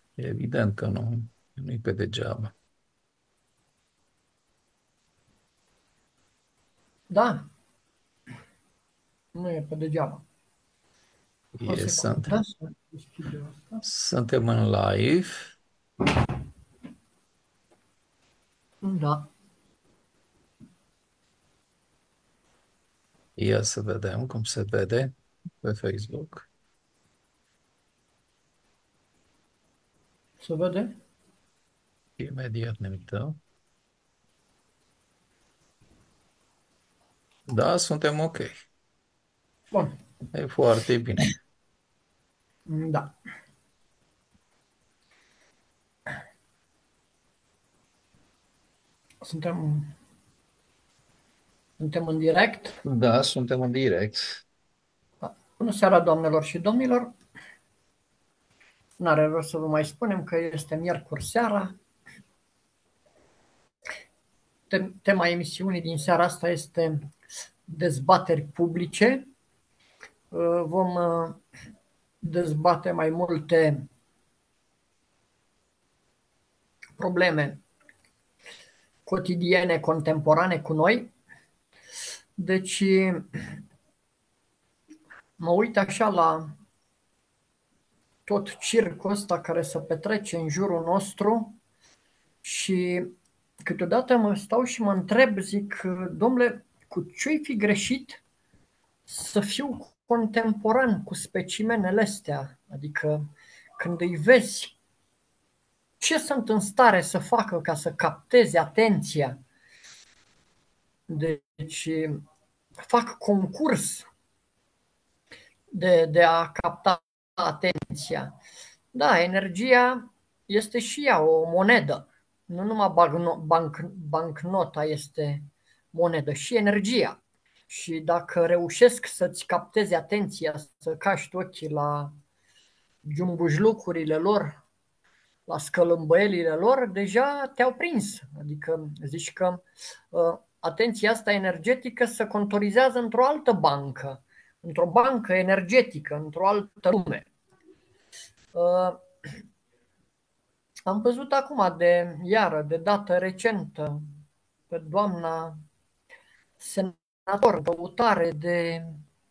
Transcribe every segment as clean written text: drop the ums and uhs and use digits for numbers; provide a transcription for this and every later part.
E evident că nu, nu-i pe degeaba. Da, nu e pe degeaba. O E, secundă să deschid eu asta. suntem în live. Da, Ia să vedem cum se vede pe Facebook. se vede? Imediat ne uităm. Da, suntem ok. Bun, E foarte bine. da. Suntem, suntem în direct. Da, suntem în direct. Da. Bună seara, doamnelor și domnilor. N-are rost să vă mai spunem că este miercuri seara. Tema emisiunii din seara asta este dezbateri publice. Vom dezbate mai multe probleme cotidiene, contemporane cu noi. Deci mă uit așa la tot circul ăsta care se petrece în jurul nostru și câteodată mă stau și mă întreb, zic, domnule, cu ce-i fi greșit să fiu contemporan cu specimenele astea? Adică când îi vezi ce sunt în stare să facă ca să capteze atenția, deci fac concurs de a capta atenția. Da, energia este și ea o monedă. Nu numai bancnota este monedă, și energia. Și dacă reușesc să-ți capteze atenția, să caști ochii la giumbujlucurile lor, la scălâmbăielile lor, deja te-au prins. Adică zici că atenția asta energetică se contorizează într-o altă bancă, într-o bancă energetică, într-o altă lume. Uh, Am văzut acum de dată recentă, pe doamna senator în căutare de,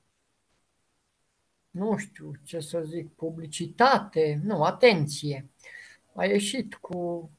nu știu ce să zic, publicitate, nu, atenție. A ieșit cu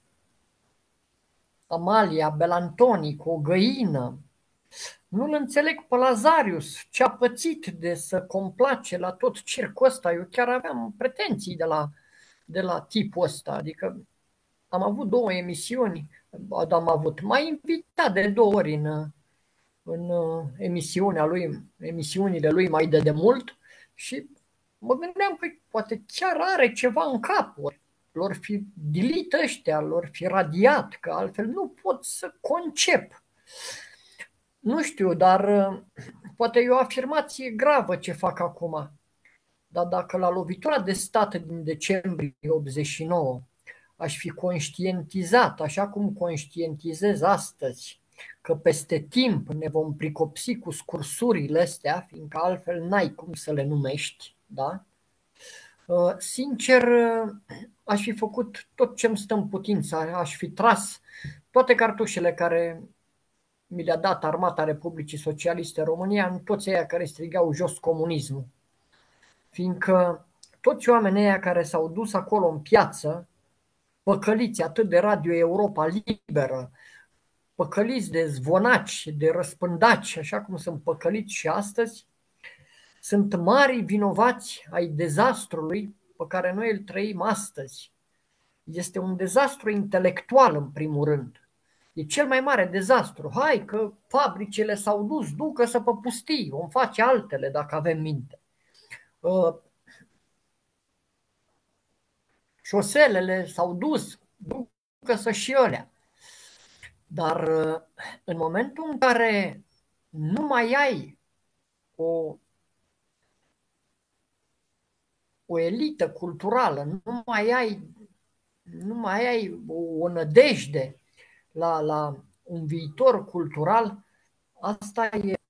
Amalia Belantoni, cu o găină. Nu-l înțeleg pe Lazarius, ce a pățit de să complace la tot circul ăsta. Eu chiar aveam pretenții de la tipul ăsta, adică am avut două emisiuni, m-a invitat de două ori în emisiunile lui mai de demult și mă gândeam că poate chiar are ceva în cap. Lor fi dilit ăștia, lor fi radiat, că altfel nu pot să concep. Nu știu, dar poate e o afirmație gravă ce fac acum. Dar dacă la lovitura de stat din decembrie 89 aș fi conștientizat, așa cum conștientizez astăzi, că peste timp ne vom pricopsi cu scursurile astea, fiindcă altfel n-ai cum să le numești, da? Sincer, aș fi făcut tot ce îmi stă în putință, aș fi tras toate cartușele care mi le-a dat Armata Republicii Socialiste România în toți aia care strigau jos comunismul. Fiindcă toți oamenii aia care s-au dus acolo în piață, păcăliți atât de Radio Europa Liberă, păcăliți de zvonaci, de răspândaci, așa cum sunt păcăliți și astăzi, sunt mari vinovați ai dezastrului pe care noi îl trăim astăzi. Este un dezastru intelectual, în primul rând. E cel mai mare dezastru. Hai că fabricile s-au dus, ducă să pe pustii, vom face altele dacă avem minte. Șoselele s-au dus, ducă să și alea. Dar în momentul în care nu mai ai o, o elită culturală, nu mai ai o nădejde la un viitor cultural, asta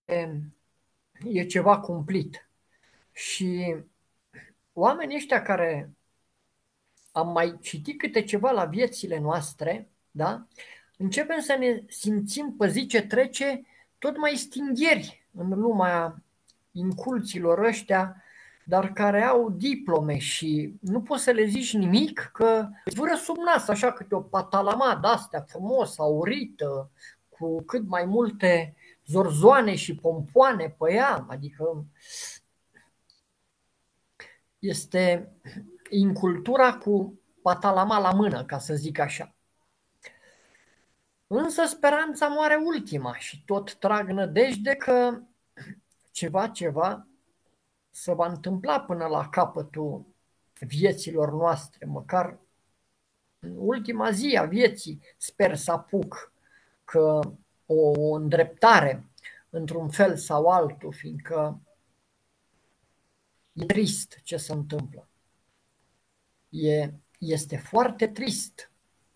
e ceva cumplit. Și oamenii ăștia care am mai citit câte ceva la viețile noastre, da? Începem să ne simțim pe zi ce trece tot mai stingheri în lumea inculților ăștia, dar care au diplome și nu poți să le zici nimic, că îți vâră sub nas așa câte o patalama de-astea frumos, aurită, cu cât mai multe zorzoane și pompoane pe ea, adică este incultura cu patalama la mână, ca să zic așa. Însă speranța moare ultima și tot trag nădejde că ceva se va întâmpla până la capătul vieților noastre, măcar în ultima zi a vieții sper să apuc că o îndreptare într-un fel sau altul, fiindcă e trist ce se întâmplă. Este foarte trist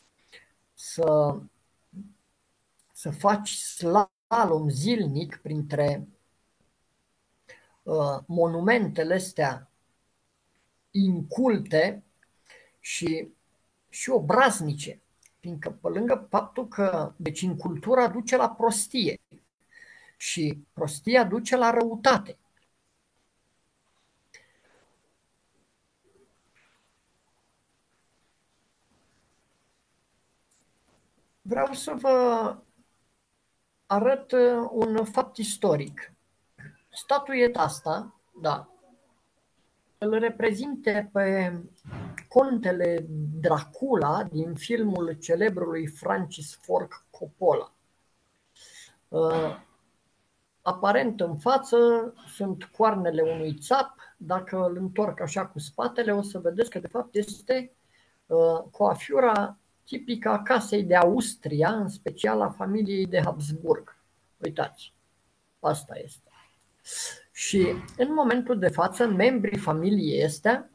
să faci slalom zilnic printre monumentele astea inculte și obraznice. Fiindcă pe lângă faptul că deci incultura duce la prostie și prostia duce la răutate. Vreau să vă arăt un fapt istoric. Statueta asta, da, îl reprezinte pe contele Dracula din filmul celebrului Francis Ford Coppola. Aparent în față sunt coarnele unui țap, dacă îl întorc așa cu spatele o să vedeți că de fapt este coafiura tipică a casei de Austria, în special a familiei de Habsburg. Uitați, asta este. Și în momentul de față, membrii familiei astea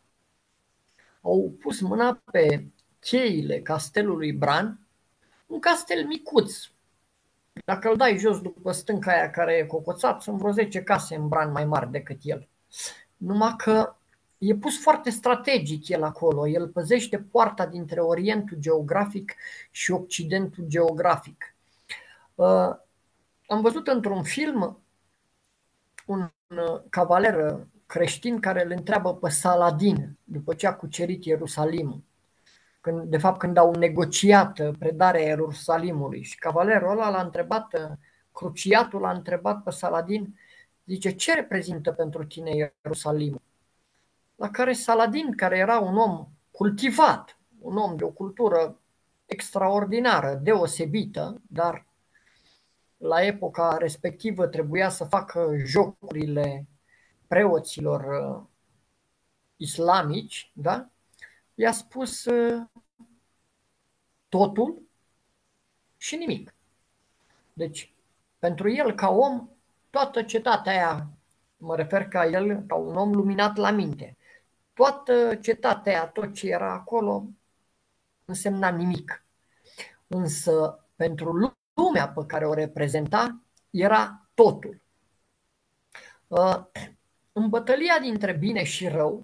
au pus mâna pe cheile castelului Bran, un castel micuț. Dacă îl dai jos după stânca aia care e cocoțat, sunt vreo 10 case în Bran mai mari decât el. Numai că e pus foarte strategic el acolo. El păzește poarta dintre Orientul geografic și Occidentul geografic. Am văzut într-un film un cavaler creștin care îl întreabă pe Saladin după ce a cucerit Ierusalimul. Când au negociat predarea Ierusalimului și cavalerul ăla l-a întrebat, cruciatul l-a întrebat pe Saladin, zice, ce reprezintă pentru tine Ierusalimul? La care Saladin, care era un om cultivat, un om de o cultură extraordinară, deosebită, dar la epoca respectivă trebuia să facă jocurile preoților islamici, da? I-a spus totul și nimic. Deci, pentru el ca om, toată cetatea aia, mă refer ca el, ca un om luminat la minte, toată cetatea aia, tot ce era acolo, însemna nimic. Însă, pentru lumea pe care o reprezenta, era totul. În bătălia dintre bine și rău,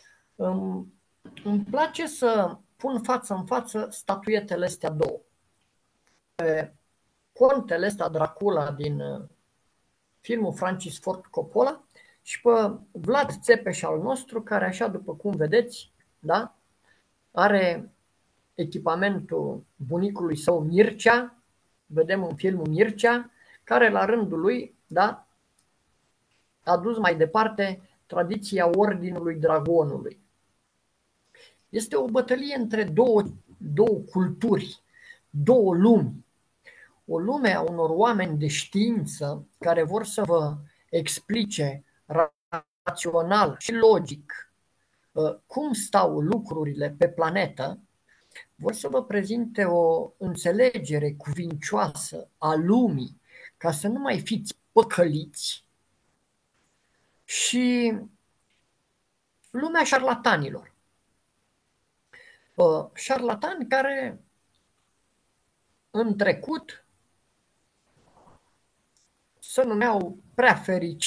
îmi place să pun față în față statuetele astea două. Pe contele ăsta Dracula din filmul Francis Ford Coppola și pe Vlad Țepeș al nostru, care așa după cum vedeți, da, are echipamentul bunicului său Mircea, vedem în filmul Mircea, care la rândul lui, da, a dus mai departe tradiția Ordinului Dragonului. Este o bătălie între două culturi, două lumi. O lume a unor oameni de știință care vor să vă explice rațional și logic cum stau lucrurile pe planetă, vor să vă prezinte o înțelegere cuvincioasă a lumii, ca să nu mai fiți păcăliți, și lumea șarlatanilor. Șarlatani care în trecut se numeau prea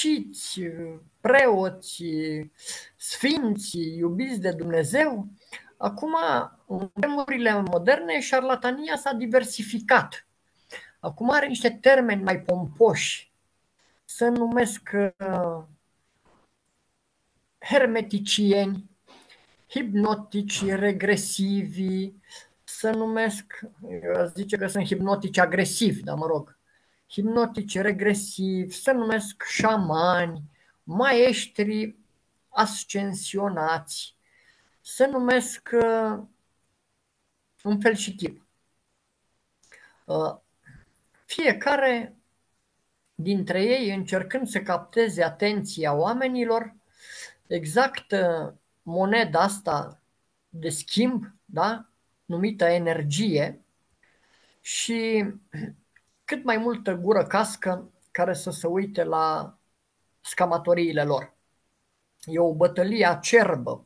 fericiți, preoți, sfinți, iubiți de Dumnezeu, Acum, în vremurile moderne, șarlatania s-a diversificat. Acum are niște termeni mai pompoși. Se numesc hermeticieni, hipnotici regresivi, se numesc, zice că sunt hipnotici agresivi, dar mă rog, hipnotici regresivi, se numesc șamani, maestri ascensionați, se numesc un fel și chip. Fiecare dintre ei încercând să capteze atenția oamenilor, exact moneda asta de schimb, da? Numită energie, și cât mai multă gură cască care să se uite la scamatoriile lor. E o bătălie acerbă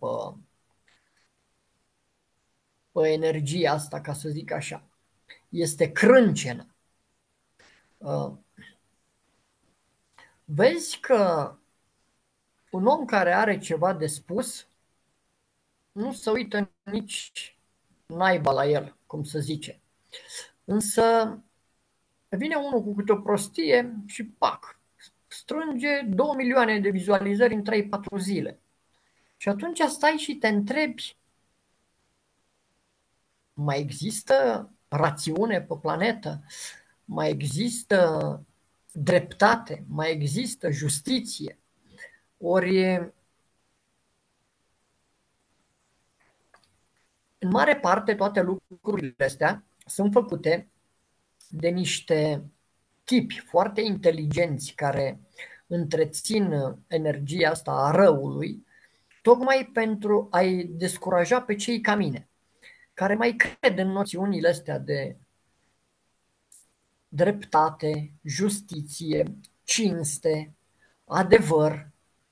pe energia asta, ca să zic așa. Este crâncenă. Vezi că un om care are ceva de spus nu se uită nici naiba la el, cum se zice. Însă vine unul cu câte o prostie și pac, strânge 2 milioane de vizualizări în 3-4 zile. Și atunci stai și te întrebi, mai există rațiune pe planetă? Mai există dreptate? Mai există justiție? Ori, în mare parte, toate lucrurile astea sunt făcute de niște tipi foarte inteligenți care întrețin energia asta a răului, tocmai pentru a-i descuraja pe cei ca mine, care mai cred în noțiunile astea de dreptate, justiție, cinste, adevăr.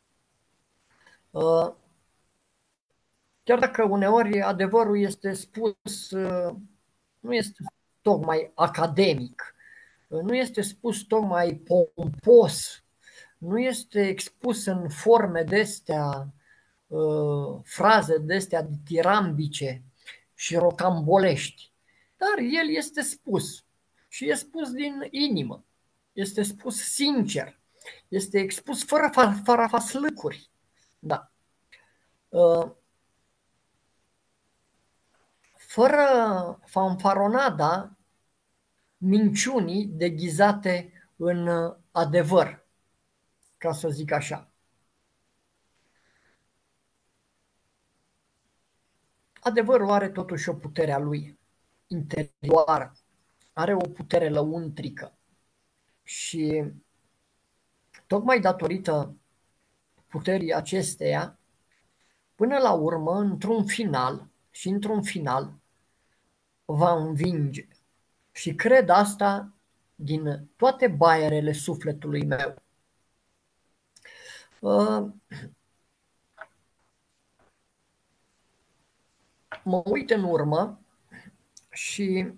Chiar dacă uneori adevărul este spus, nu este tocmai academic, nu este spus tocmai pompos, nu este expus în forme de-astea, fraze de-astea ditirambice și rocambolești, dar el este spus și e spus din inimă, este spus sincer, este expus fără farafaslâcuri. Da. Fără fanfaronada minciunii deghizate în adevăr, ca să zic așa. Adevărul are totuși o putere a lui interioară, are o putere lăuntrică și tocmai datorită puterii acesteia, până la urmă, într-un final, va învinge. Și cred asta din toate baierele sufletului meu. Mă uit în urmă și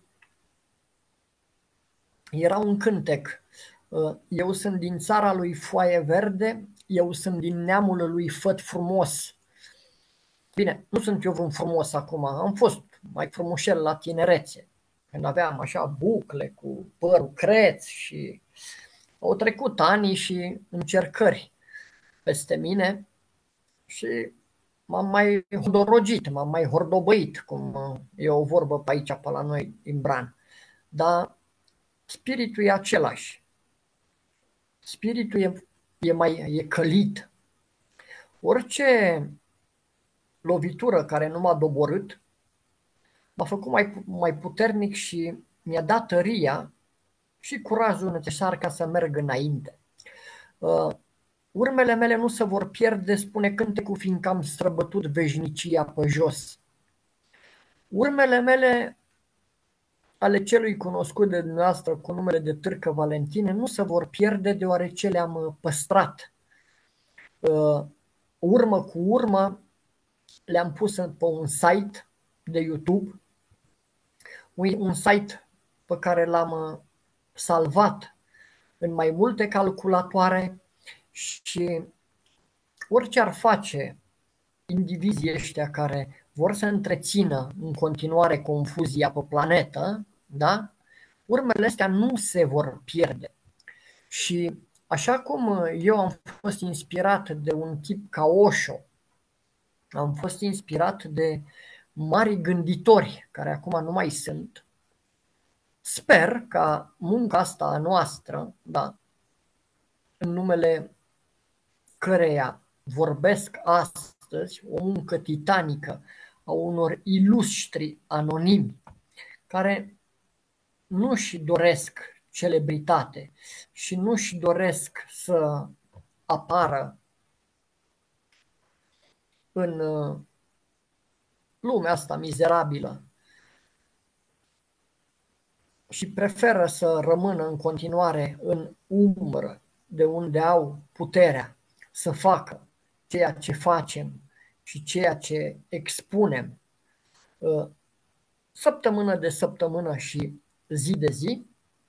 era un cântec. Eu sunt din țara lui Foaie Verde, eu sunt din neamul lui Făt Frumos. Bine, nu sunt eu vreun frumos acum, am fost mai frumușel la tinerețe, când aveam așa bucle cu părul creț și au trecut ani și încercări peste mine și m-am mai hodorogit, m-am mai hordobăit, cum e o vorbă pe aici, pe la noi, din Bran. Dar spiritul e același. Spiritul e călit. Orice lovitură care nu m-a doborât m-a făcut mai puternic și mi-a dat tăria și curajul necesar ca să merg înainte. Urmele mele nu se vor pierde, spune cântecul, fiindcă am străbătut veșnicia pe jos. Urmele mele, ale celui cunoscut de dumneavoastră cu numele de Târcă Valentine, nu se vor pierde deoarece le-am păstrat. Urmă cu urmă le-am pus pe un site de YouTube, un site pe care l-am salvat în mai multe calculatoare și orice ar face indivizii ăștia care vor să întrețină în continuare confuzia pe planetă, da? Urmele astea nu se vor pierde. Și așa cum eu am fost inspirat de un tip ca Osho, am fost inspirat de mari gânditori care acum nu mai sunt, sper ca munca asta a noastră, da, în numele căreia vorbesc astăzi, o muncă titanică a unor ilustri anonimi care nu-și doresc celebritate și nu-și doresc să apară în lumea asta mizerabilă și preferă să rămână în continuare în umbră, de unde au puterea să facă ceea ce facem și ceea ce expunem săptămână de săptămână și zi de zi,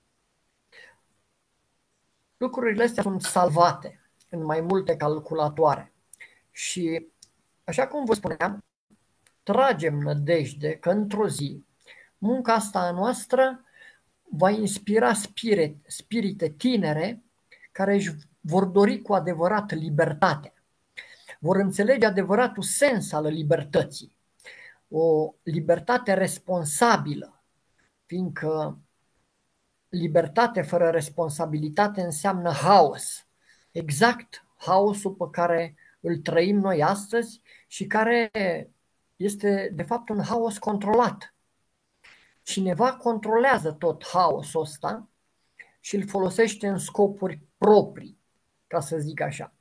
lucrurile astea sunt salvate în mai multe calculatoare. Și, așa cum vă spuneam, tragem nădejde că într-o zi munca asta a noastră va inspira spirite tinere care își vor dori cu adevărat libertatea. Vor înțelege adevăratul sens al libertății. O libertate responsabilă, fiindcă libertate fără responsabilitate înseamnă haos. Exact haosul pe care îl trăim noi astăzi și care este de fapt un haos controlat. Cineva controlează tot haosul ăsta și îl folosește în scopuri proprii, ca să zic așa.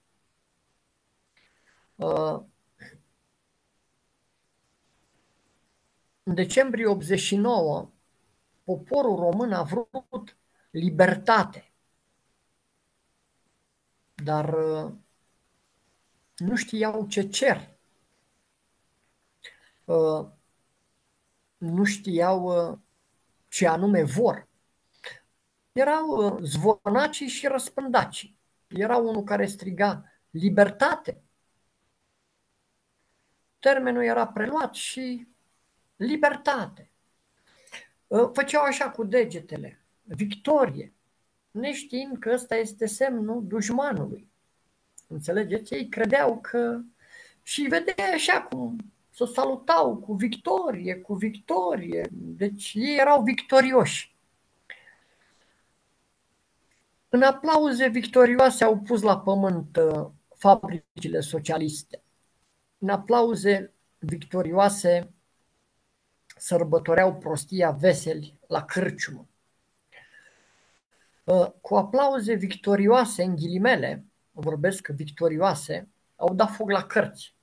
În decembrie 89, poporul român a vrut libertate, dar nu știau ce cer. Nu știau ce anume vor. Erau zvonacii și răspândacii. Era unul care striga libertate. Termenul era preluat și libertate. Făceau așa cu degetele. Victorie. Neștiind că ăsta este semnul dușmanului. Înțelegeți? Ei credeau că și vedeai așa cum se salutau cu victorie, cu victorie. Deci ei erau victorioși. În aplauze victorioase au pus la pământ fabricile socialiste. În aplauze victorioase sărbătoreau prostia veseli la cârciumă. Cu aplauze victorioase, în ghilimele, vorbesc victorioase, au dat foc la cărți.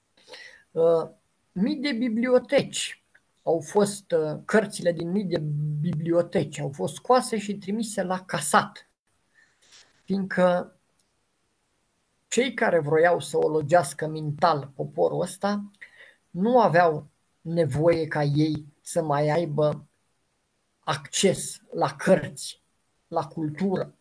Mii de biblioteci au fost, cărțile din mii de biblioteci au fost scoase și trimise la casat, fiindcă cei care vroiau să ologească mental poporul ăsta nu aveau nevoie ca ei să mai aibă acces la cărți, la cultură.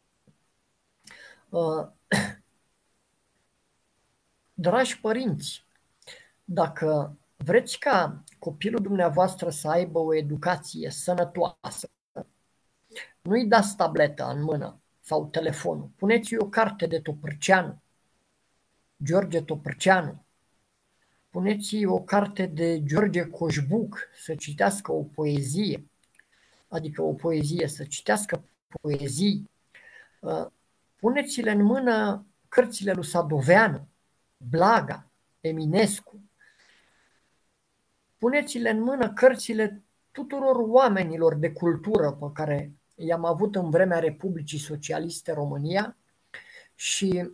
Dragi părinți, dacă vreți ca copilul dumneavoastră să aibă o educație sănătoasă, nu-i dați tableta în mână sau telefonul. Puneți-i o carte de Topârceanu, George Topârceanu. Puneți-i o carte de George Coșbuc să citească o poezie, adică o poezie, să citească poezii. Puneți-le în mână cărțile lui Sadoveanu, Blaga, Eminescu. Puneți-le în mână cărțile tuturor oamenilor de cultură pe care i-am avut în vremea Republicii Socialiste România și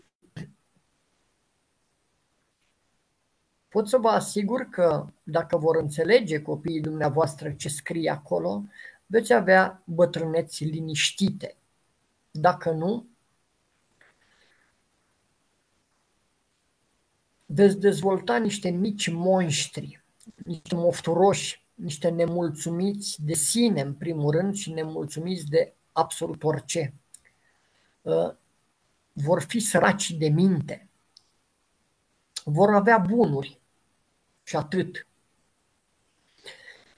pot să vă asigur că dacă vor înțelege copiii dumneavoastră ce scrie acolo, veți avea bătrâneți liniștite. Dacă nu, veți dezvolta niște mici monștri, niște mofturoși, niște nemulțumiți de sine, în primul rând, și nemulțumiți de absolut orice. Vor fi săraci de minte, vor avea bunuri și atât.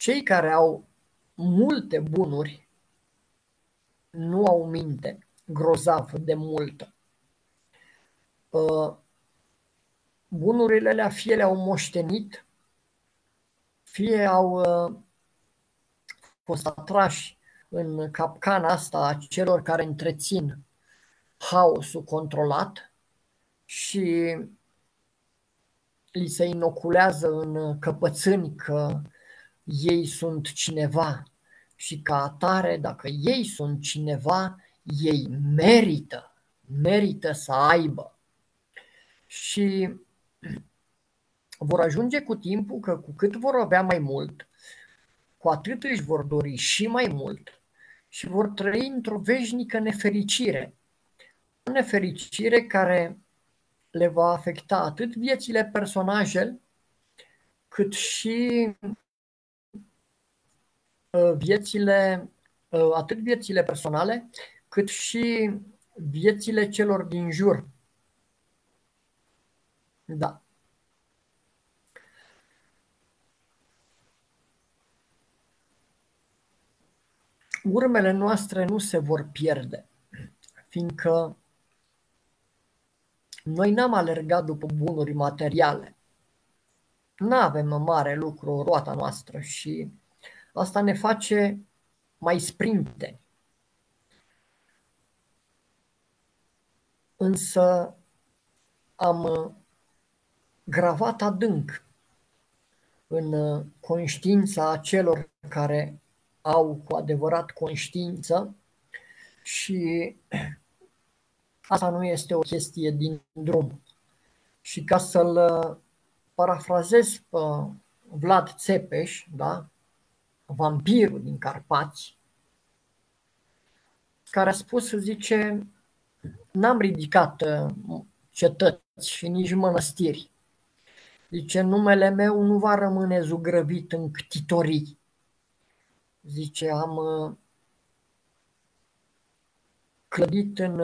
Cei care au multe bunuri nu au minte grozav de multă. Bunurile alea fie le-au moștenit, fie au fost atrași în capcana asta a celor care întrețin haosul controlat și li se inoculează în căpățâni că ei sunt cineva și ca atare, dacă ei sunt cineva, ei merită să aibă. Și vor ajunge cu timpul că cu cât vor avea mai mult, cu atât își vor dori și mai mult și vor trăi într-o veșnică nefericire. O nefericire care le va afecta atât viețile personaje, cât și atât viețile personale, cât și viețile celor din jur. Da. Urmele noastre nu se vor pierde, fiindcă noi n-am alergat după bunuri materiale. N-avem mare lucru roata noastră și asta ne face mai sprinte. Însă am gravat adânc în conștiința celor care au cu adevărat conștiință și asta nu este o chestie din drum. Și ca să-l parafrazez pe Vlad Țepeș, da? Vampirul din Carpați, care a spus, zice, n-am ridicat cetăți și nici mănăstiri. Zice, numele meu nu va rămâne zugrăvit în ctitorii. Zice, am clădit în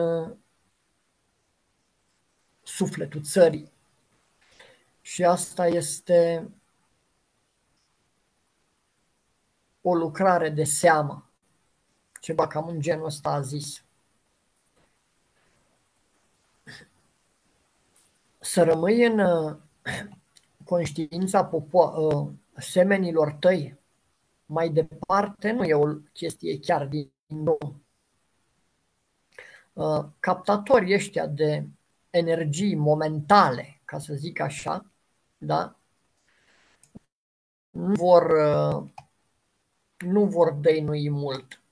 sufletul țării. Și asta este o lucrare de seamă. Ceva cam în genul ăsta a zis. Să rămâi în conștiința semenilor tăi mai departe nu e o chestie chiar din drum. Captatorii ăștia de energii momentale, ca să zic așa, da? Nu vor dăinui mult.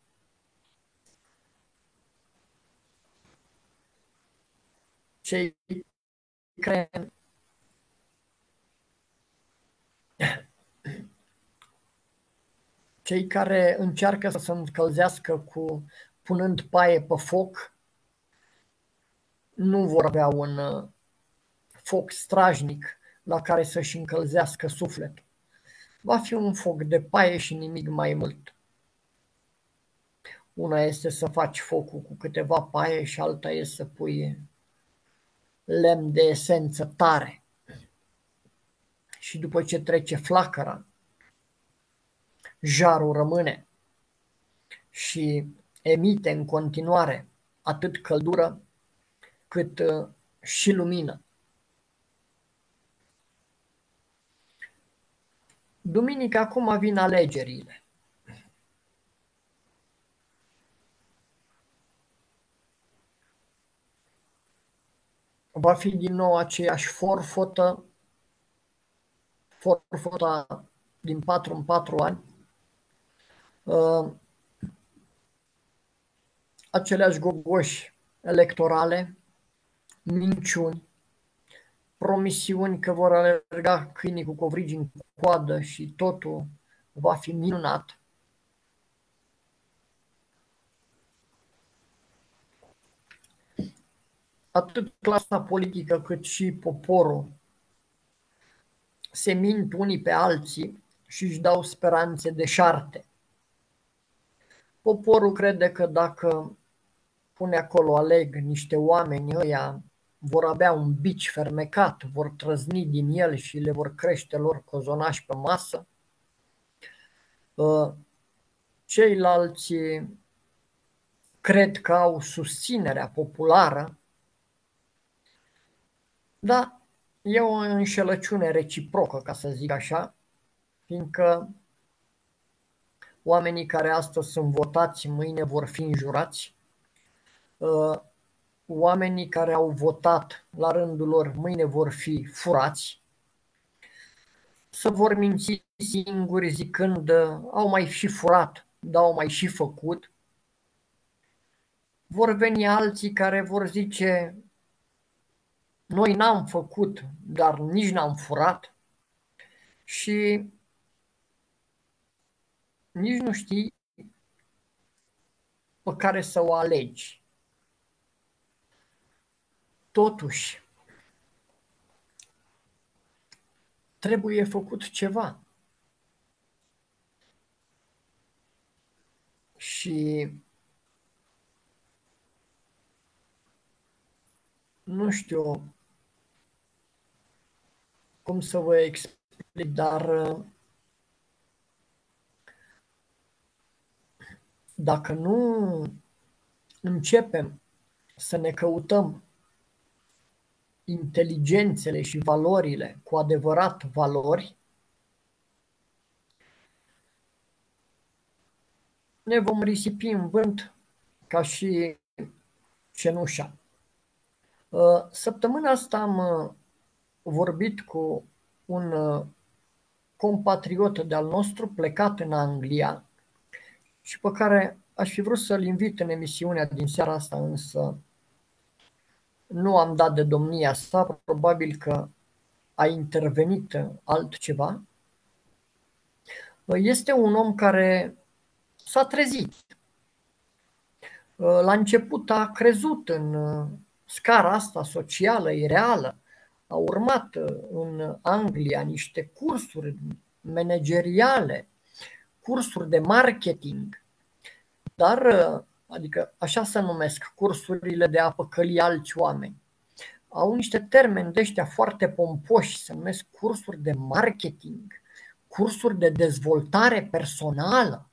Cei care încearcă să se încălzească punând paie pe foc, nu vor avea un foc strajnic la care să-și încălzească sufletul. Va fi un foc de paie și nimic mai mult. Una este să faci focul cu câteva paie și alta este să pui lemn de esență tare. Și după ce trece flacăra, jarul rămâne și emite în continuare atât căldură cât și lumină. Duminică acum vin alegerile. Va fi din nou aceeași forfota din 4 în 4 ani. Aceleași gogoși electorale, minciuni, promisiuni că vor alerga câinii cu covrigi în coadă și totul va fi minunat. Atât clasa politică cât și poporul se mint unii pe alții și își dau speranțe deșarte. Poporul crede că dacă pune acolo aleg niște oameni, ăia vor avea un bici fermecat, vor trăzni din el și le vor crește lor cozonași pe masă. Ceilalți cred că au susținerea populară, dar e o înșelăciune reciprocă, ca să zic așa, fiindcă oamenii care astăzi sunt votați, mâine vor fi înjurați. Oamenii care au votat la rândul lor, mâine vor fi furați. Se vor minți singuri zicând au mai și furat, dar au mai și făcut. Vor veni alții care vor zice noi n-am făcut, dar nici n-am furat și nici nu știi pe care să o alegi. Totuși, trebuie făcut ceva. Și nu știu cum să vă explic, dar dacă nu începem să ne căutăm inteligențele și valorile cu adevărat valori, ne vom risipi în vânt ca și cenușa. Săptămâna asta am vorbit cu un compatriot de-al nostru plecat în Anglia și pe care aș fi vrut să-l invit în emisiunea din seara asta, însă nu am dat de domnia sa, probabil că a intervenit altceva. Este un om care s-a trezit. La început a crezut în scara asta socială, e reală. A urmat în Anglia niște cursuri manageriale, cursuri de marketing, dar, adică așa se numesc, cursurile de a păcăli alți oameni. Au niște termeni de ăștia foarte pompoși, se numesc cursuri de marketing, cursuri de dezvoltare personală,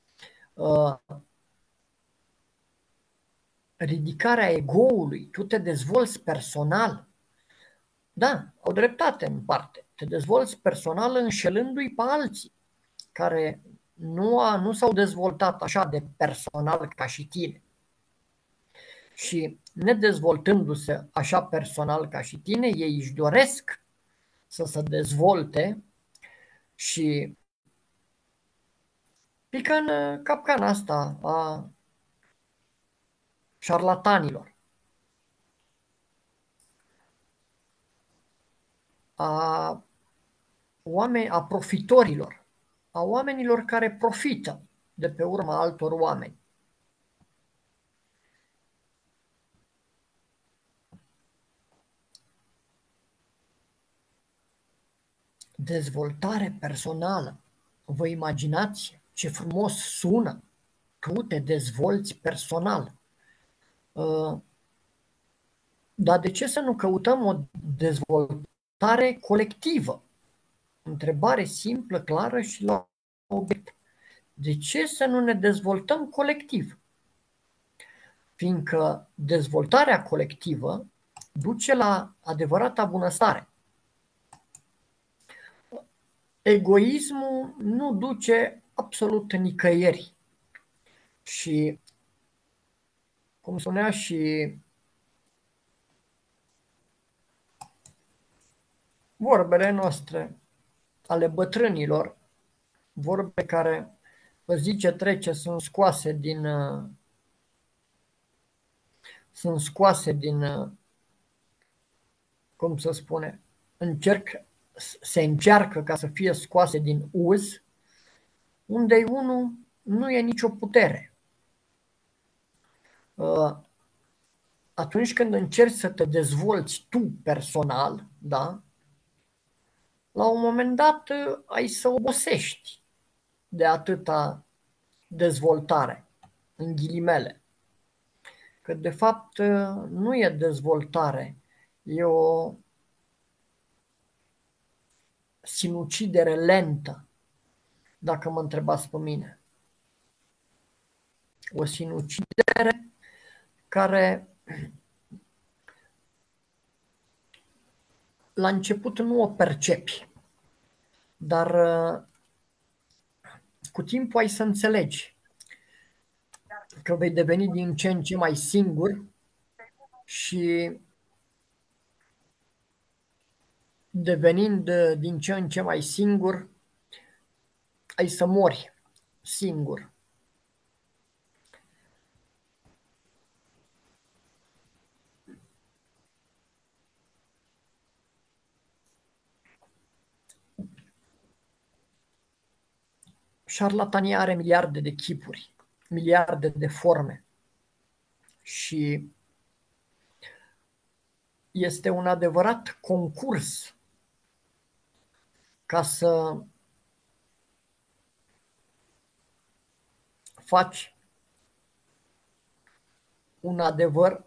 ridicarea ego-ului, tu te dezvolți personal. Da, au dreptate în parte. Te dezvolți personal înșelându-i pe alții care nu s-au dezvoltat așa de personal ca și tine. Și nedezvoltându-se așa personal ca și tine, ei își doresc să se dezvolte și pică în capcana asta a șarlatanilor, a a profitorilor, a oamenilor care profită de pe urma altor oameni. Dezvoltare personală. Vă imaginați ce frumos sună? Tu te dezvolți personal. Dar de ce să nu căutăm o dezvoltare colectivă? Întrebare simplă, clară și la obiect. De ce să nu ne dezvoltăm colectiv? Fiindcă dezvoltarea colectivă duce la adevărata bunăstare. Egoismul nu duce absolut nicăieri. Și, cum spunea și vorbele noastre ale bătrânilor, vorbe care pe zi ce trece sunt scoase din, cum să spune, se încearcă ca să fie scoase din uz, unde unul nu e nicio putere. Atunci când încerci să te dezvolți tu personal, da, la un moment dat ai să obosești de atâta dezvoltare, în ghilimele. Că de fapt nu e dezvoltare, e o sinucidere lentă. dacă mă întrebați pe mine. O sinucidere care la început nu o percepi, dar cu timpul ai să înțelegi că vei deveni din ce în ce mai singur și devenind din ce în ce mai singur, ai să mori singur. Șarlatania are miliarde de chipuri, miliarde de forme și este un adevărat concurs ca să faci un adevăr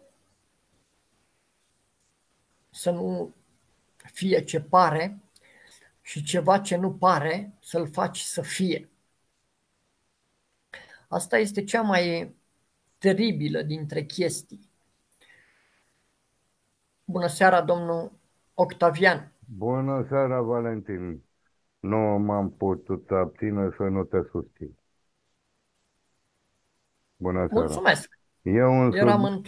să nu fie ce pare și ceva ce nu pare să-l faci să fie. Asta este cea mai teribilă dintre chestii. Bună seara, domnul Octavian. Bună seara, Valentin. Nu m-am putut abține să nu te susțin. Bună seara. Mulțumesc. E un Eram subiect,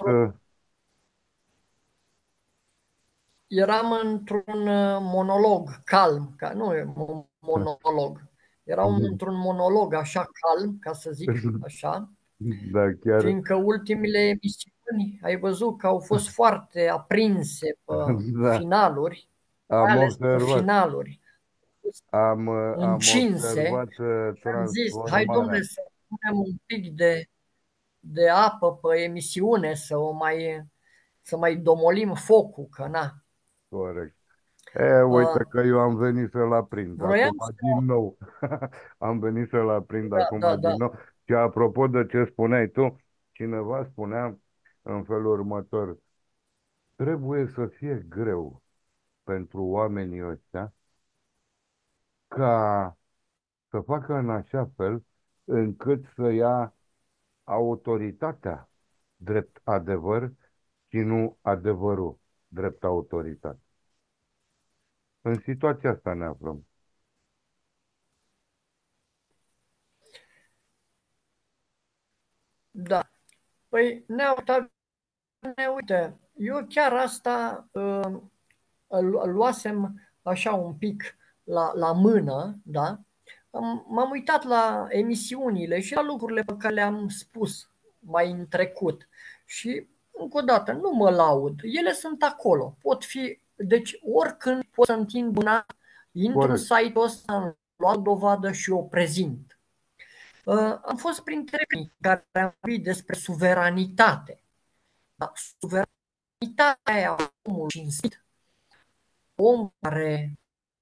într-un monolog calm, ca nu e un monolog. Într-un monolog așa calm, ca să zic așa, da, chiar, fiindcă ultimele emisiuni ai văzut că au fost foarte aprinse pe da, finaluri, mai am ales pe observat, finaluri, am încinse observat și am zis, hai domnule transformarea. să punem un pic de apă pe emisiune, să mai domolim focul, că na. Corect. Uite Uh, că eu am venit să-l aprind acum Vroiam să... din nou. Am venit să-l aprind Da, da, acum da. din nou. Și apropo de ce spuneai tu, cineva spunea în felul următor: trebuie să fie greu pentru oamenii ăștia ca să facă în așa fel încât să ia autoritatea drept adevăr și nu adevărul drept autoritate. În situația asta ne aflăm. Da. Păi, uite, eu chiar asta îl luasem așa un pic la mână, da? M-am uitat la emisiunile și la lucrurile pe care le-am spus mai în trecut. Și, încă o dată, nu mă laud. Ele sunt acolo. Pot fi, deci, oricând pot să întind mâna, intru în Corect. site-ul ăsta, îmi luat dovadă și o prezint. Am fost printre primii care am vorbit despre suveranitate. Da, suveranitatea aia omul cinstit, om care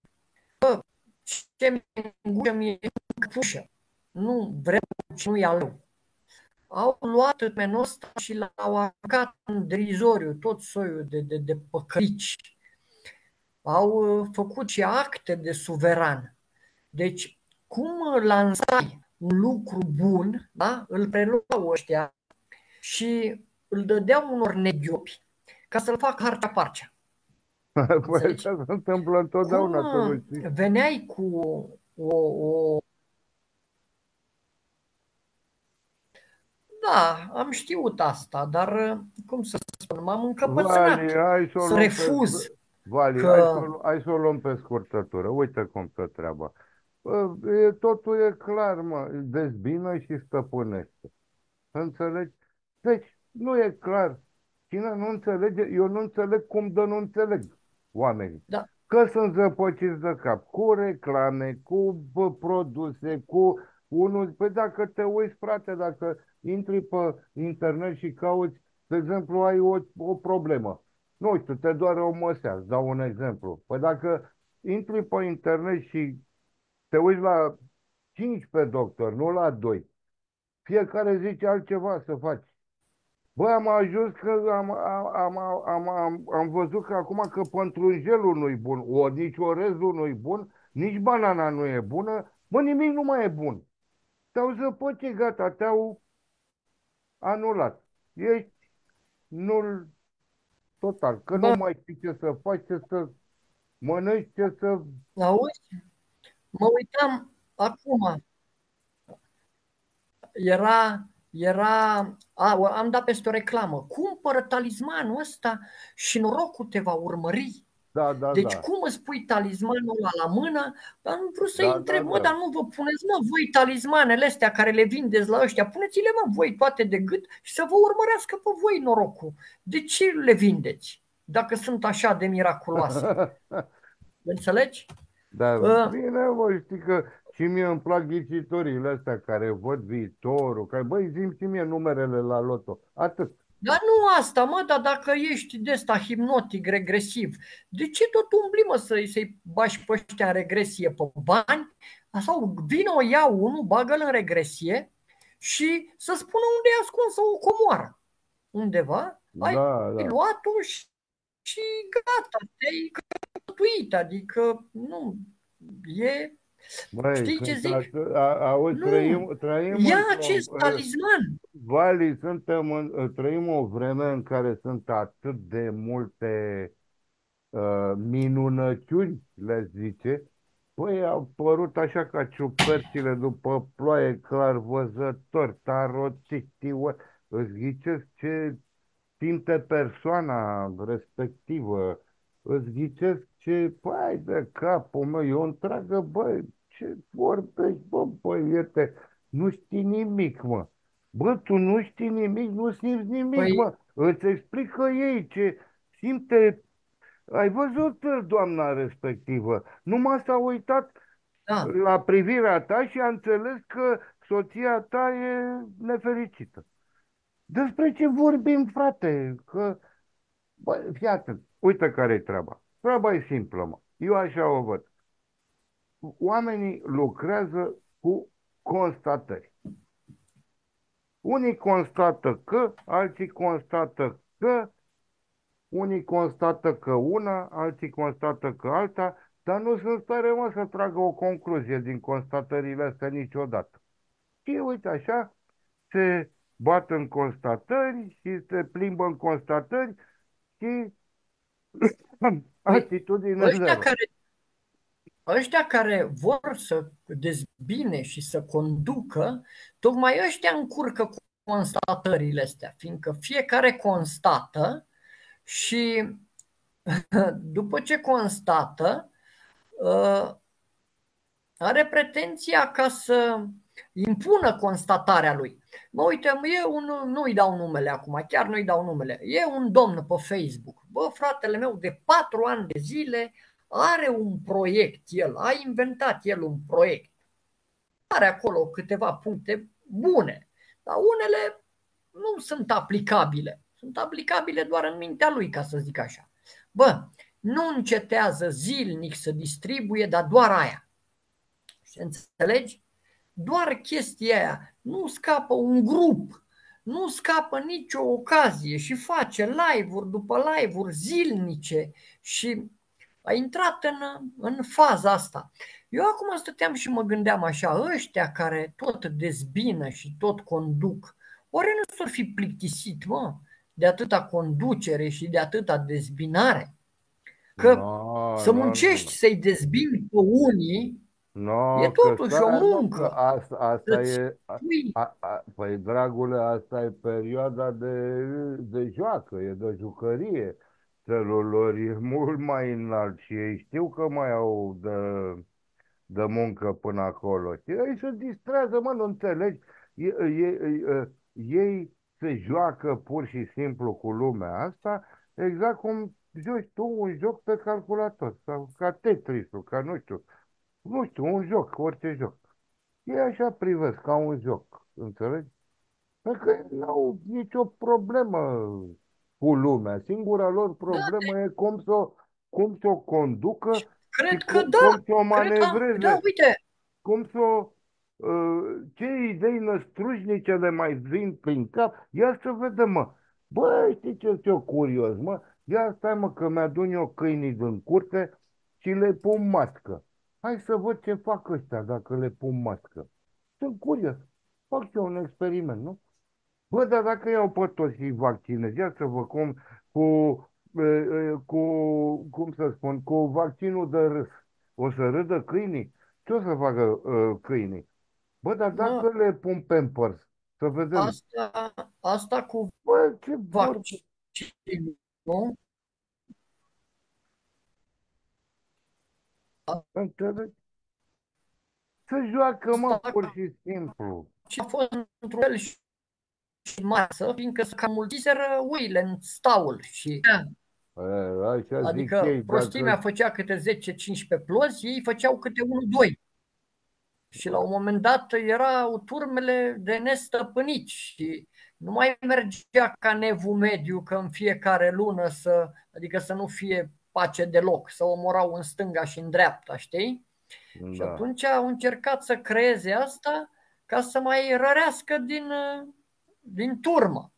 ce mi îngură mie pușă. Nu vreau ce nu-i al meu. Au luat tătmenul ăsta și l-au aruncat în derizoriu tot soiul de păcălici. Au făcut și acte de suveran. Deci, cum lansai un lucru bun, da? Îl preluau ăștia și îl dădeau unor neghiopi ca să-l facă harcea-parcea. Păi Înțelegi? așa se întâmplă Cum întotdeauna, tu nu știi? veneai cu o... Da, am știut asta, dar cum să spun, m-am Vali, încăpățânat hai să o să luăm pe... refuz Vali, că... hai să o luăm pe scurtătură. Uite cum stă treaba. Totul e clar, mă. Dezbină și stăpânește. Înțelegi? Deci, nu e clar. Cine nu înțelege, eu nu înțeleg cum de nu înțeleg oamenii. Da, Că sunt zăpăciți de cap cu reclame, cu produse, cu unul. Păi dacă te uiți, frate, dacă intri pe internet și cauți, de exemplu, ai o problemă. Nu știu, te doare o măsea, îți dau un exemplu. Păi dacă intri pe internet și te uiți la 15 doctori, nu la 2, fiecare zice altceva să faci. Bă, am ajuns că am văzut că acum că pătrunjelul nu-i bun, ori nici orezul nu-i bun, nici banana nu e bună, Mă, nimic nu mai e bun. Te-au zăpăcit, gata, te-au anulat. Ești nul total, că nu Bă, mai știi ce să faci, ce să mănânci, ce să... auzi? Mă uitam acum, am dat peste o reclamă. Cumpără talismanul ăsta și norocul te va urmări. Da, da, Deci da, cum îți pui talismanul ăla la mână? Dar nu vreau să-i da, da, întreb, mă, da. dar nu vă puneți, mă, voi talismanele astea care le vindeți la ăștia, puneți-le, mă, voi toate de gât și să vă urmărească pe voi norocul. De ce le vindeți dacă sunt așa de miraculoase? Înțelegi? Dar Uh, bine, mă, știi că și mie îmi plac ghicitorile astea care văd viitorul, care, băi, zi și mie numerele la loto. Atât. Dar nu asta, mă, dar dacă ești de ăsta hipnotic, regresiv, de ce tot umbli, mă, să-i bași pe ăștia în regresie pe bani? Sau vină o ia unul, bagă-l în regresie și să spună unde e ascunsă o comoară. Undeva, ai Da, da. luat-o și gata, te-ai cătuit. Adică, nu, e, Băi, știi ce sunt zic? auzi, Nu, trăim ia într-o... acest talisman. Vali, trăim o vreme în care sunt atât de multe minunăciuni, le zice. Păi au părut așa ca ciupercile după ploaie, clar văzători, tarotiști, îți ghicesc ce simte persoana respectivă, îți ghicesc ce, păi, de capul meu, e o întreagă, băi, ce vorbești, bă, băiete, nu știi nimic, mă. Bă, tu nu știi nimic, nu simți nimic, Păi, mă. Îți explică ei ce simte. Ai văzut doamna respectivă, numai s-a uitat da, la privirea ta și a înțeles că soția ta e nefericită. Despre ce vorbim, frate? Că, bă, fii atent, uite care e treaba. Treaba e simplă, mă. Eu așa o văd. Oamenii lucrează cu constatări. Unii constată că, alții constată că, unii constată că una, alții constată că alta, dar nu sunt stare, mă, să tragă o concluzie din constatările astea niciodată. Și uite așa, se bat în constatări și se plimbă în constatări și păi atitudine ăștia zero. care ăștia care vor să dezbine și să conducă, tocmai ăștia încurcă cu constatările astea, fiindcă fiecare constată și după ce constată, are pretenția ca să impună constatarea lui. Mă, uite, nu-i dau numele acum, chiar nu-i dau numele. E un domn pe Facebook. Bă, fratele meu, de 4 ani de zile are un proiect el, a inventat el un proiect. Are acolo câteva puncte bune, dar unele nu sunt aplicabile. Sunt aplicabile doar în mintea lui, ca să zic așa. Bă, nu încetează zilnic să distribuie, dar doar aia. Înțelegi? Doar chestia aia. Nu scapă un grup, nu scapă nicio ocazie și face live-uri după live-uri zilnice și a intrat în faza asta. Eu acum stăteam și mă gândeam așa, ăștia care tot dezbină și tot conduc, oare nu s-or fi plictisit, mă, de atâta conducere și de atâta dezbinare? Că No, să no, no, muncești no. să-i dezbini pe unii e No, că totuși o stai, mă, că muncă. asta Să-ți e, pui, păi, dragule, asta e perioada de joacă, e de jucărie. Țelul lor e mult mai înalt și ei știu că mai au de muncă până acolo. Și ei se distrează, mă, nu înțelegi? Ei se joacă pur și simplu cu lumea asta, exact cum joci tu un joc pe calculator, sau ca Tetris-ul, ca nu știu, un joc, orice joc. Ei așa privesc, ca un joc, înțelegi? Pentru că nu au nicio problemă cu lumea. Singura lor da, problemă e cum să o conducă și cred că cum da, să o cred că, da, manevreze, uite, cum să o, ce idei năstrușnice le mai vin prin cap. Ia să vedem, mă. Bă, știi ce sunt eu curios, mă? Ia stai, mă, că mi-adun eu câinii din curte și le pun mască. Hai să văd ce fac ăștia dacă le pun mască. Sunt curios. Fac eu un experiment, nu? Bă, dar dacă iau pe toți și vaccinez, ia să vă cu, cum să spun, cu vaccinul de râs. O să râdă câinii? Ce o să facă câinii? Bă, dar Mă, dacă le pun Pampers, să vedem. asta cu Bă, ce vorbe. vaccinul, Înțelegi? Să joacă, mă, asta pur și simplu. a fost într-un fel și masă, fiindcă se cam mulțiseră oile în staul și Așa zic adică ei, prostimea dacă... făcea câte 10-15 plozi, ei făceau câte 1-2. Și la un moment dat erau turmele de nestăpânit și nu mai mergea ca nevul mediu că în fiecare lună adică să nu fie pace deloc, să omorau în stânga și în dreapta, știi? Și Da. atunci au încercat să creeze asta ca să mai rărească din turmă.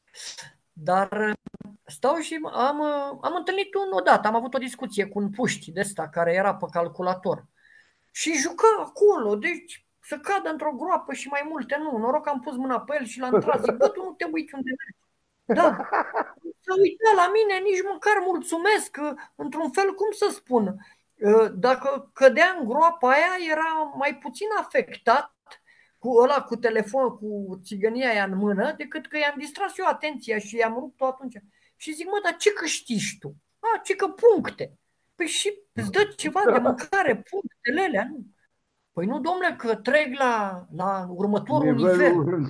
Dar stau și am întâlnit unul odată, am avut o discuție cu un puști de ăsta care era pe calculator. Și juca acolo, deci să cadă într-o groapă și mai multe, nu. Noroc că am pus mâna pe el și l-am tras. Zic, bă, tu nu te uiți unde mergi. Da, să uita la mine, nici măcar mulțumesc, că, într-un fel, cum să spun, dacă cădea în groapa aia, era mai puțin afectat cu ăla cu telefon, cu țigănia aia în mână, decât că i-am distras eu atenția și i-am rupt-o atunci. Și zic, mă, dar ce câștigi tu? A, ce că puncte. Păi și îți dă ceva de mâncare, punctele alea, nu? Păi nu, domnule, că trec la următorul nivel. Nivelul...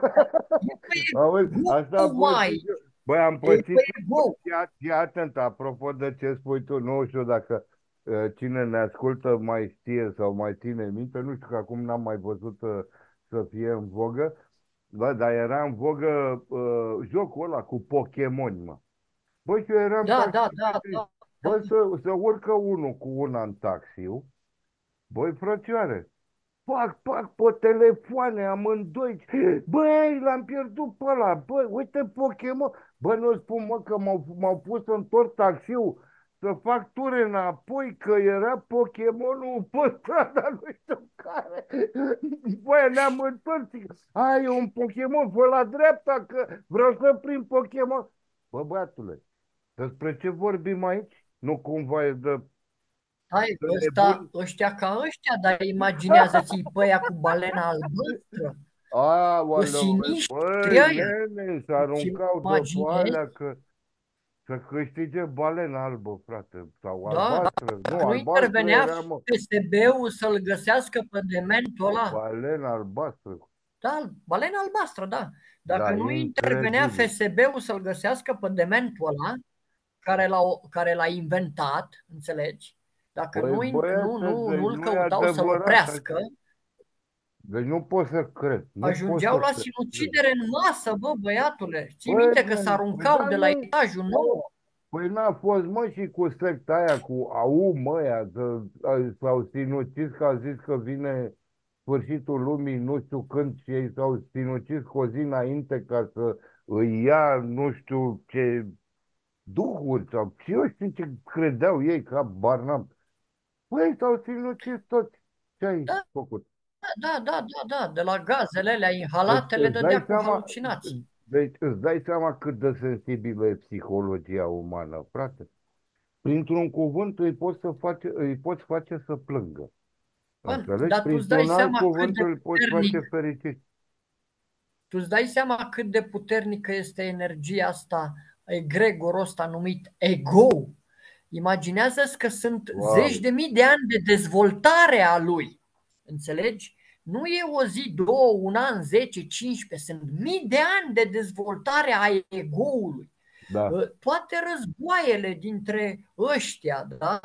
E pe Auzi, asta a ego, fost și mai. eu. Băi, am E pe pățit, ego. fii atent, apropo de ce spui tu, nu știu dacă cine ne ascultă mai știe sau mai ține minte, nu știu că acum n-am mai văzut să fie în vogă, bă, dar era în vogă jocul ăla cu Pokémon, mă. Băi, și eu eram Da, da, da, taximetrist. da. Da. Bă, să urcă unul cu una în taxiu. Băi, frățioare, pac, pe telefoane, amândoi. Băi, l-am pierdut pe ăla. Băi, uite Pokémon. Bă, nu spun, mă, că m-au pus să întorc taxiul să fac ture înapoi, că era Pokémonul pe strada, nu știu care. Băi, ne-am întors. Ai, un Pokémon, fă la dreapta, că vreau să prind Pokémon. Bă, băiatule, despre ce vorbim aici? Nu cumva e Hai, de nebuni? ăștia ca ăștia, dar imaginează-ți pe aia cu balena albastră, cu Aoleu, siniștri băi, ăia. nene, se Îți aruncau de pe imaginezi? alea că să câștige balena albă, frate, sau Da, albastră. Nu, dacă nu albastră intervenea era, mă, FSB-ul să-l găsească pe dementul ăla. balena albastră. Da, balena albastră, da. Dacă Da, nu intervenea incredibil. FSB-ul să-l găsească pe dementul ăla, care l-a inventat, înțelegi? Dacă Păi, băiete, deci nu-l nu e căutau să-l adevărat oprească, așa. Deci nu pot să cred, nu pot ajungeau să la cred. sinucidere în masă, bă, băiatule. Ții Băi, minte că păi s-aruncau da, de la mă, etajul 9? păi n-a fost, mă, și cu secta aia, cu AU, mă, aia, s-au sinucis că a zis că vine sfârșitul lumii, nu știu când, și ei s-au sinucis cu o zi înainte ca să îi ia, nu știu ce, duhuri sau și eu știu ce credeau ei, ca barnam. Păi, s-au sinucis toți. Ce ai Da, făcut? da, de la gazele alea Deci inhalate le îți dai dădea cu seama, halucinații. deci îți dai seama cât de sensibilă e psihologia umană, frate. Printr-un cuvânt îi poți face să plângă. Bă, Înțelegi? dar tu îți dai Printr-un alt seama cât cuvânt de îl poți face puternic fericit. Tu îți dai seama cât de puternică este energia asta, egregorul ăsta numit ego. Imaginează-ți că sunt zeci Wow, de mii de ani de dezvoltare a lui. Înțelegi? Nu e o zi, două, un an, 10, 15, sunt mii de ani de dezvoltare a egoului. da. Toate războaiele dintre ăștia, da?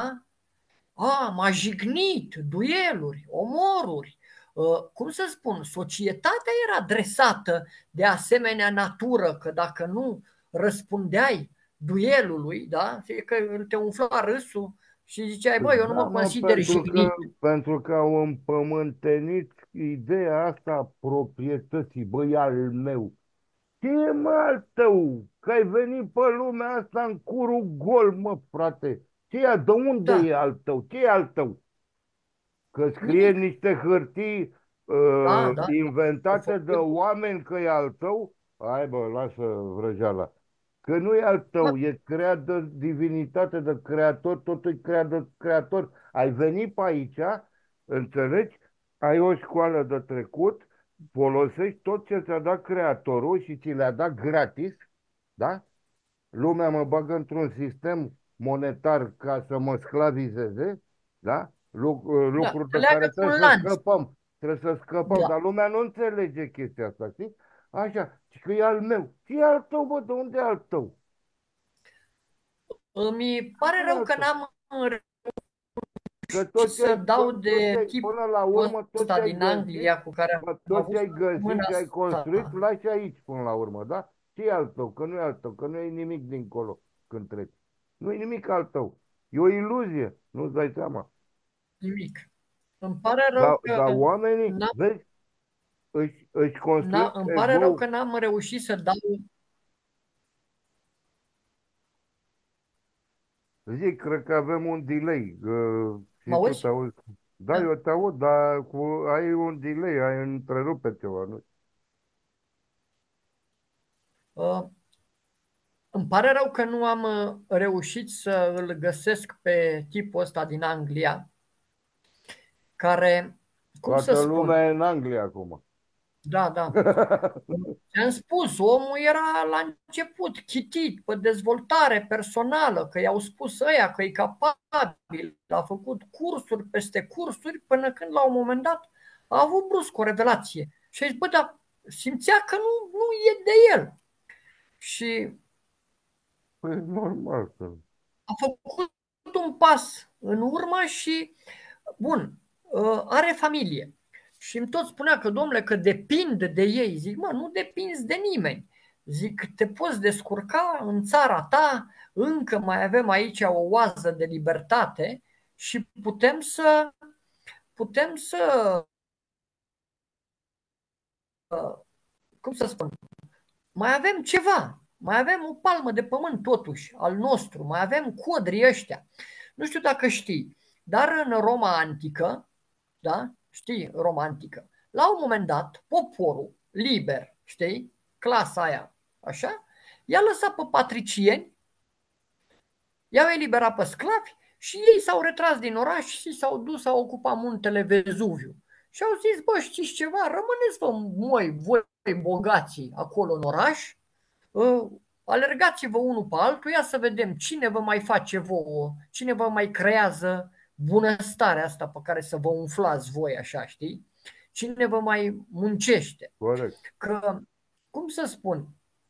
M-a jignit, dueluri, omoruri. Cum să spun, societatea era dresată de asemenea natură, că dacă nu răspundeai duelului, da? Fie că te umfla râsul și ziceai, băi, eu nu Da, mă mă, consider jignit. pentru că au împământenit ideea asta a proprietății, băi, al meu. Ce e, mă, al tău? Că ai venit pe lumea asta în curul gol, mă, frate. Ce e, de unde Da, e al tău? Ce e al tău? că scrie Nimic. niște hârtii Da, da, au inventate de făcut. oameni că e al tău, hai bă, lasă vrăjeala. Că nu e al Bă, tău, e creat de divinitate, de creator, totul e creat de creator. Ai venit pe aici, înțelegi? Ai o școală de trecut, folosești tot ce ți-a dat creatorul și ți le-a dat gratis, da? Lumea mă bagă într-un sistem monetar ca să mă sclavizeze, da? da, Lucruri te de care leagă cu trebuie un să lanț. scăpăm. Trebuie să scăpăm, Da. dar lumea nu înțelege chestia asta, știi? Așa, și că e al meu. Ce e al tău, bă? De unde e al tău? Îmi Că pare nu e rău al că tău. n-am Că reușit să dau de până la tipul urmă, tot ce ăsta ai din găsit, Anglia cu care bă, am tot ce avut ai găsit, mâna ce ai construit, asta. lași aici până la urmă, da? Ce e al tău? Că nu e al tău, că nu e nimic dincolo când treci. Nu e nimic al tău. E o iluzie, nu-ți dai seama. Nimic. Îmi pare rău Dar că oamenii, n-am, vezi, își construiesc îmi pare rău ego-ul. că n-am reușit să dau. Zic, cred că avem un delay. Mă Și tu te auzi? auzi. Da, Da. eu te aud, dar ai un delay, ai întrerupe ceva, nu? Uh, Îmi pare rău că nu am reușit să îl găsesc pe tipul ăsta din Anglia, care, cum să Toată spun, lumea e în Anglia acum. da, da. Ți-am spus, omul era la început chitit pe dezvoltare personală, că i-au spus ăia că e capabil, a făcut cursuri peste cursuri, până când la un moment dat a avut brusc o revelație. Și a zis, bă, dar simțea că nu e de el. Și Păi normal că... a făcut un pas în urmă și, bun, are familie. Și îmi tot spunea că, domnule, că depind de ei. Zic, mă, nu depinzi de nimeni. Zic, te poți descurca în țara ta, încă mai avem aici o oază de libertate și putem să, cum să spun, mai avem ceva. Mai avem o palmă de pământ totuși, al nostru. Mai avem codrii ăștia. Nu știu dacă știi, dar în Roma antică, da? Știi, Roma antică, la un moment dat, poporul liber, știi, clasa aia, așa, i-a lăsat pe patricieni, i-au eliberat pe sclavi și ei s-au retras din oraș și s-au dus a ocupa muntele Vezuviu. Și au zis, bă, știți ceva, rămâneți voi bogații acolo în oraș, alergați-vă unul pe altul, ia să vedem cine vă mai face vouă, cine vă mai creează bunăstarea asta pe care să vă umflați voi așa, știi? Cine vă mai muncește. Corect. Că, cum să spun,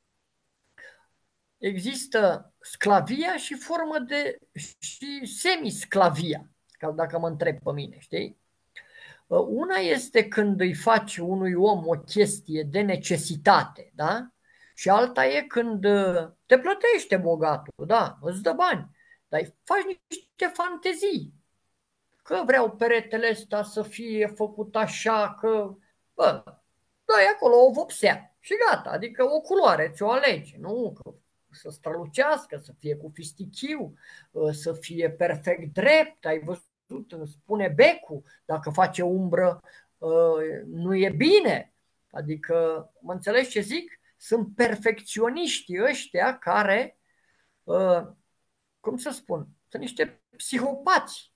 există sclavia și formă de și semisclavia, ca dacă mă întreb pe mine, știi? Una este când îi faci unui om o chestie de necesitate, da? Și alta e când te plătește bogatul, da, îți dă bani, dar îi faci niște fantezii. Că vreau peretele ăsta să fie făcut așa, că, bă, dai acolo o vopsea și gata, adică o culoare, ți-o alegi, nu? Că să strălucească, să fie cu fistichiu, să fie perfect drept, ai văzut, îmi spune becul, dacă face umbră, nu e bine. Adică, mă înțelegi ce zic? Sunt perfecționiștii ăștia care, cum să spun, sunt niște psihopați.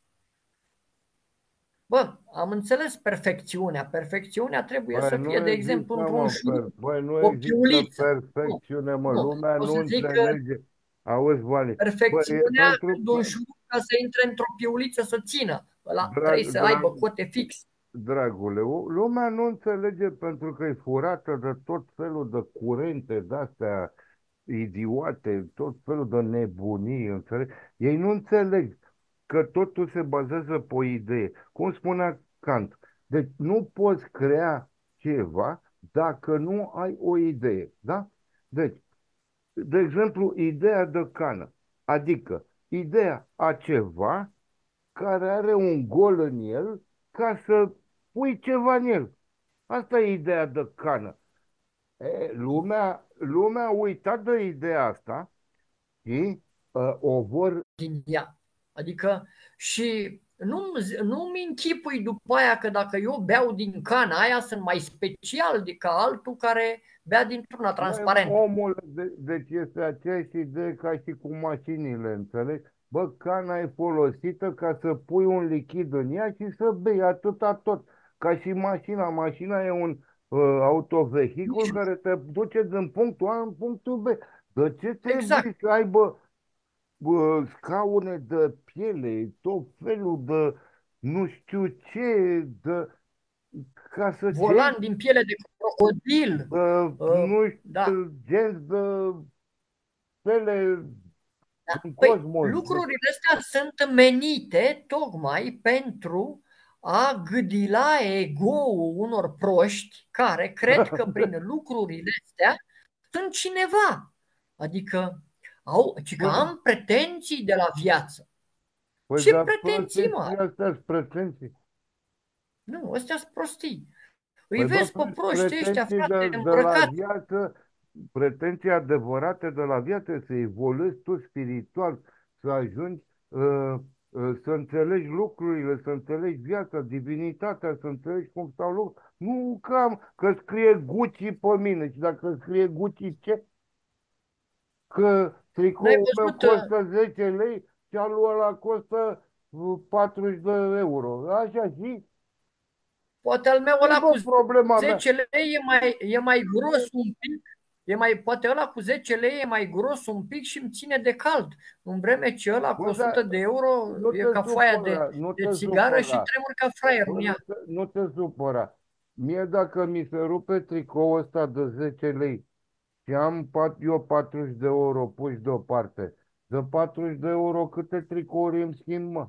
Bă, am înțeles perfecțiunea. Perfecțiunea trebuie Băi, să fie, nu de exemplu, există, într-un mă, șurub, băi, nu o există piuliță. Nu, perfecțiune, mă, nu. lumea O nu să zic că înțelege. Auzi, Vali, băi, perfecțiunea pentru, când un șurub ca să intre într-o piuliță să țină. Ăla drag, trebuie să aibă drag, cote fix. dragule, lumea nu înțelege pentru că e furată de tot felul de curente de-astea idiote, tot felul de nebunii, înțeleg? Ei nu înțeleg că totul se bazează pe o idee. Cum spunea Kant, deci nu poți crea ceva dacă nu ai o idee, da? Deci, de exemplu, ideea de cană, adică ideea a ceva care are un gol în el ca să pui ceva în el. Asta e ideea de cană. Lumea a uitat de ideea asta și o vor. Din ea. Adică și nu-mi închipui după aia că dacă eu beau din cana aia sunt mai special decât altul care bea dintr-una Băi, transparentă. omul, deci este aceeași idee ca și cu mașinile, înțelegi? Bă, cana e folosită ca să pui un lichid în ea și să bei atâta tot. Ca și mașina. Mașina e un autovehicul Nici, care te duce din punctul A în punctul B. De ce exact. trebuie să aibă scaune de piele, tot felul de nu știu ce, ca să ce, Volan din piele de crocodil. nu Da. știu, genți de stele din Păi cosmos. lucrurile astea sunt menite tocmai pentru a gâdila ego-ul unor proști care cred că prin lucrurile astea sunt cineva. Adică ci că Păi, am pretenții de la viață. păi Ce dar pretenții, toate mă? astea sunt pretenții. Nu, astea sunt prostii. Îi Păi bă, vezi pe proștii ăștia, pretenții frate, de la îmbrăcați. viață, pretenții adevărate de la viață, să evoluezi tu spiritual, să ajungi să înțelegi lucrurile, să înțelegi viața, divinitatea, să înțelegi cum stau lucrurile. Nu cam că scrie Gucci pe mine și dacă scrie Gucci ce? Că N-ai tricoul meu văzut, costă 10 lei și al lui ăla costă 40 de euro. Așa și? poate al meu E ăla bă, cu problema mea. 10 lei e mai gros un pic. Poate ăla cu 10 lei e mai gros un pic și îmi ține de cald. În vreme ce ăla cu Bă, dar 100 de euro nu e te ca foaia de, supăra, nu de te țigară și supăra. tremur ca fraier Bă, în ea. nu te supăra. Mie dacă mi se rupe tricoul ăsta de 10 lei și am eu 40 de euro puși deoparte, de 40 de euro câte tricouri îmi schimb, mă?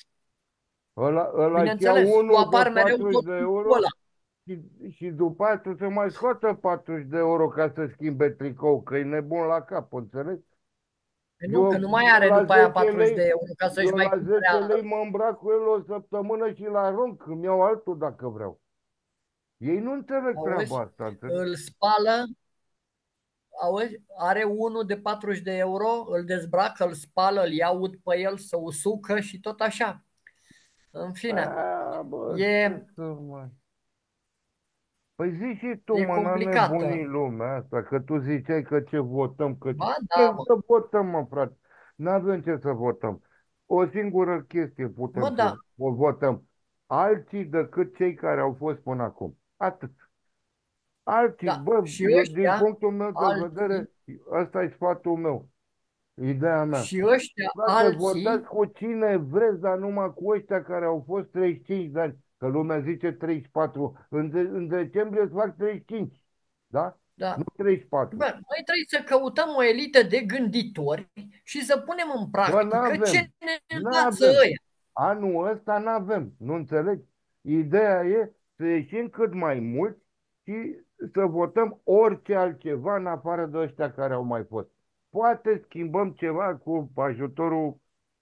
Ăla ia Bineînțeles, tu unul de apar mereu 40 tot de cu ăla. euro și, și după aia tu să mai scoată 40 de euro ca să schimbe tricou, că e nebun la cap, înțelegi? Nu, că nu mai Eu are la după aia 10 40 de lei, euro ca să-și eu mai la cumpere 10 lei mă îmbrac cu el o săptămână și la arunc, îmi iau altul dacă vreau. Ei nu înțeleg treaba auzi, asta, înțeleg? îl spală, auzi, are unul de 40 de euro, îl dezbracă, îl spală, îl ia ud pe el, să usucă și tot așa. În fine, Bă, e, ce să mai... Păi zici și tu, e mă, n-a nebunit complicată. lumea asta, că tu ziceai că ce votăm, că ce... Ba da, Ce mă. să votăm, mă, frate? N-avem ce să votăm. O singură chestie Mă, putem să da, o votăm. Alții decât cei care au fost până acum. Atât. Alții, da. bă, Și eu din ăștia punctul meu de alții, vedere, ăsta e sfatul meu, ideea mea. și ăștia Frate, votați alții, cu cine vreți, dar numai cu ăștia care au fost 35 de ani, că lumea zice 34, în decembrie îți fac 35, da? Nu da. 34. Bă, noi trebuie să căutăm o elită de gânditori și să punem în Bă, practică ce n-avem, ne învață n-avem. ăia. Anul ăsta n-avem, nu înțelegi? Ideea e să ieșim cât mai mult și să votăm orice altceva în afară de ăștia care au mai fost. Poate schimbăm ceva cu ajutorul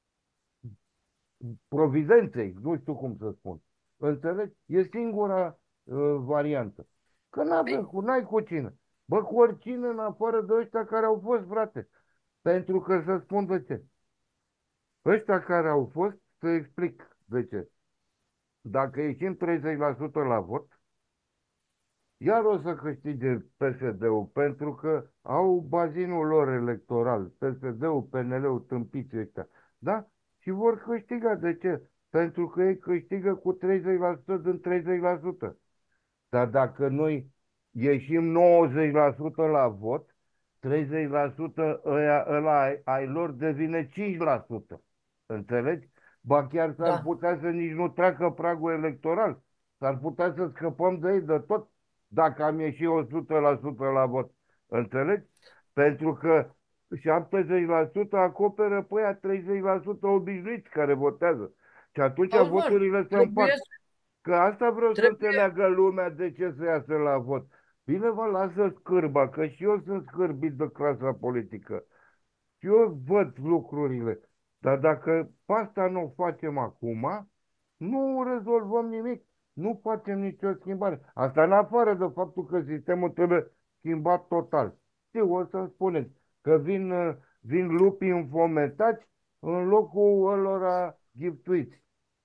providenței, nu știu cum să spun. Înțelegi? E singura variantă. Că Păi, n-ai cu cine. Bă, cu oricine în afară de ăștia care au fost, frate. Pentru că să spun de ce. Ăștia care au fost, să explic de ce. Dacă ieșim 30% la vot, iar o să câștige PSD-ul, pentru că au bazinul lor electoral, PSD-ul, PNL-ul, tâmpiții ăștia, da? Și vor câștiga. De ce? Pentru că ei câștigă cu 30% din 30%. Dar dacă noi ieșim 90% la vot, 30% ăla ai lor devine 5%. Înțelegi? Ba chiar s-ar da. putea să nici nu treacă pragul electoral. S-ar putea să scăpăm de ei de tot dacă am ieșit 100% la vot. Înțelegi? Pentru că 70% acoperă pe aia 30% obișnuiți care votează. Și atunci Auzi, mă, voturile se trebuie, împart. Că asta vreau să trebuie, înțeleagă lumea de ce să iasă la vot. Bine, vă lasă scârba, că și eu sunt scârbit de clasa politică. Și eu văd lucrurile. Dar dacă asta nu o facem acum, nu rezolvăm nimic. Nu facem nicio schimbare. Asta în afară de faptul că sistemul trebuie schimbat total. Știu, o să-mi spuneți că vin lupii înfometați în locul ălora giftuiți.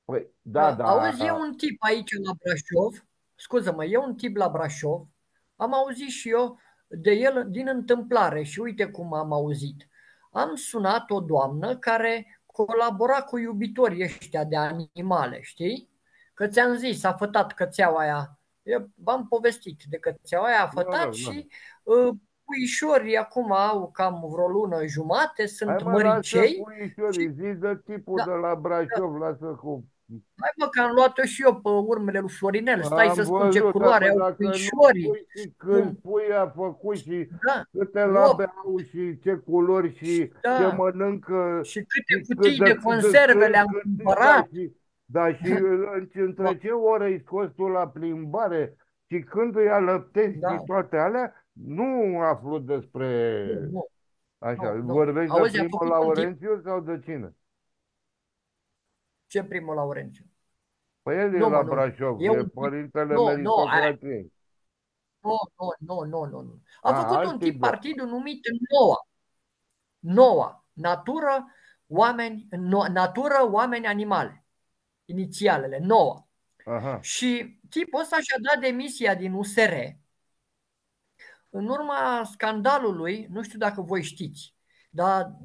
Păi, da, da, Auzi, e un tip aici la Brașov, scuză-mă, e un tip la Brașov, am auzit și eu de el din întâmplare și uite cum am auzit. Am sunat o doamnă care colabora cu iubitorii ăștia de animale, știi? Că ți-am zis, a fătat cățeaua aia, v-am povestit de cățeaua aia, a nu, fătat nu, nu. și puișorii acum au cam vreo lună jumate, Hai sunt mă, lasă măricei puișorii, și zi de tipul de da, la da. Brașov, lasă cu... Hai mă, că am luat-o și eu pe urmele lui Florinel. Stai Am să spun ce văzut, dar culoare bă, au dacă nu puișorii. spui și când Cum? pui a făcut și Da, câte labe 8, au și ce culori și ce da. mănâncă Și câte și cutii de conserve le-am da, cumpărat. da, și între ce ore îi scoți tu la plimbare și când îi alăptezi și Da, toate alea, nu aflu despre nu, nu, așa. nu, nu. Vorbești de Auzi, a primul făcut un tip. Laurențiu sau de cine? Ce primul Laurențiu? Păi el e Nu, la mă, nu, nu. Brașov, E e un tip. părintele Nu, nu, meritocrației. nu, nu, nu, nu, nu, nu. A A, făcut alt un tip tip de... partidul numit NOA. NOA. Natură, oameni, natură, oameni, animale. Inițialele, NOA. Aha, Și tipul ăsta și-a dat demisia din USR în urma scandalului, nu știu dacă voi știți, dar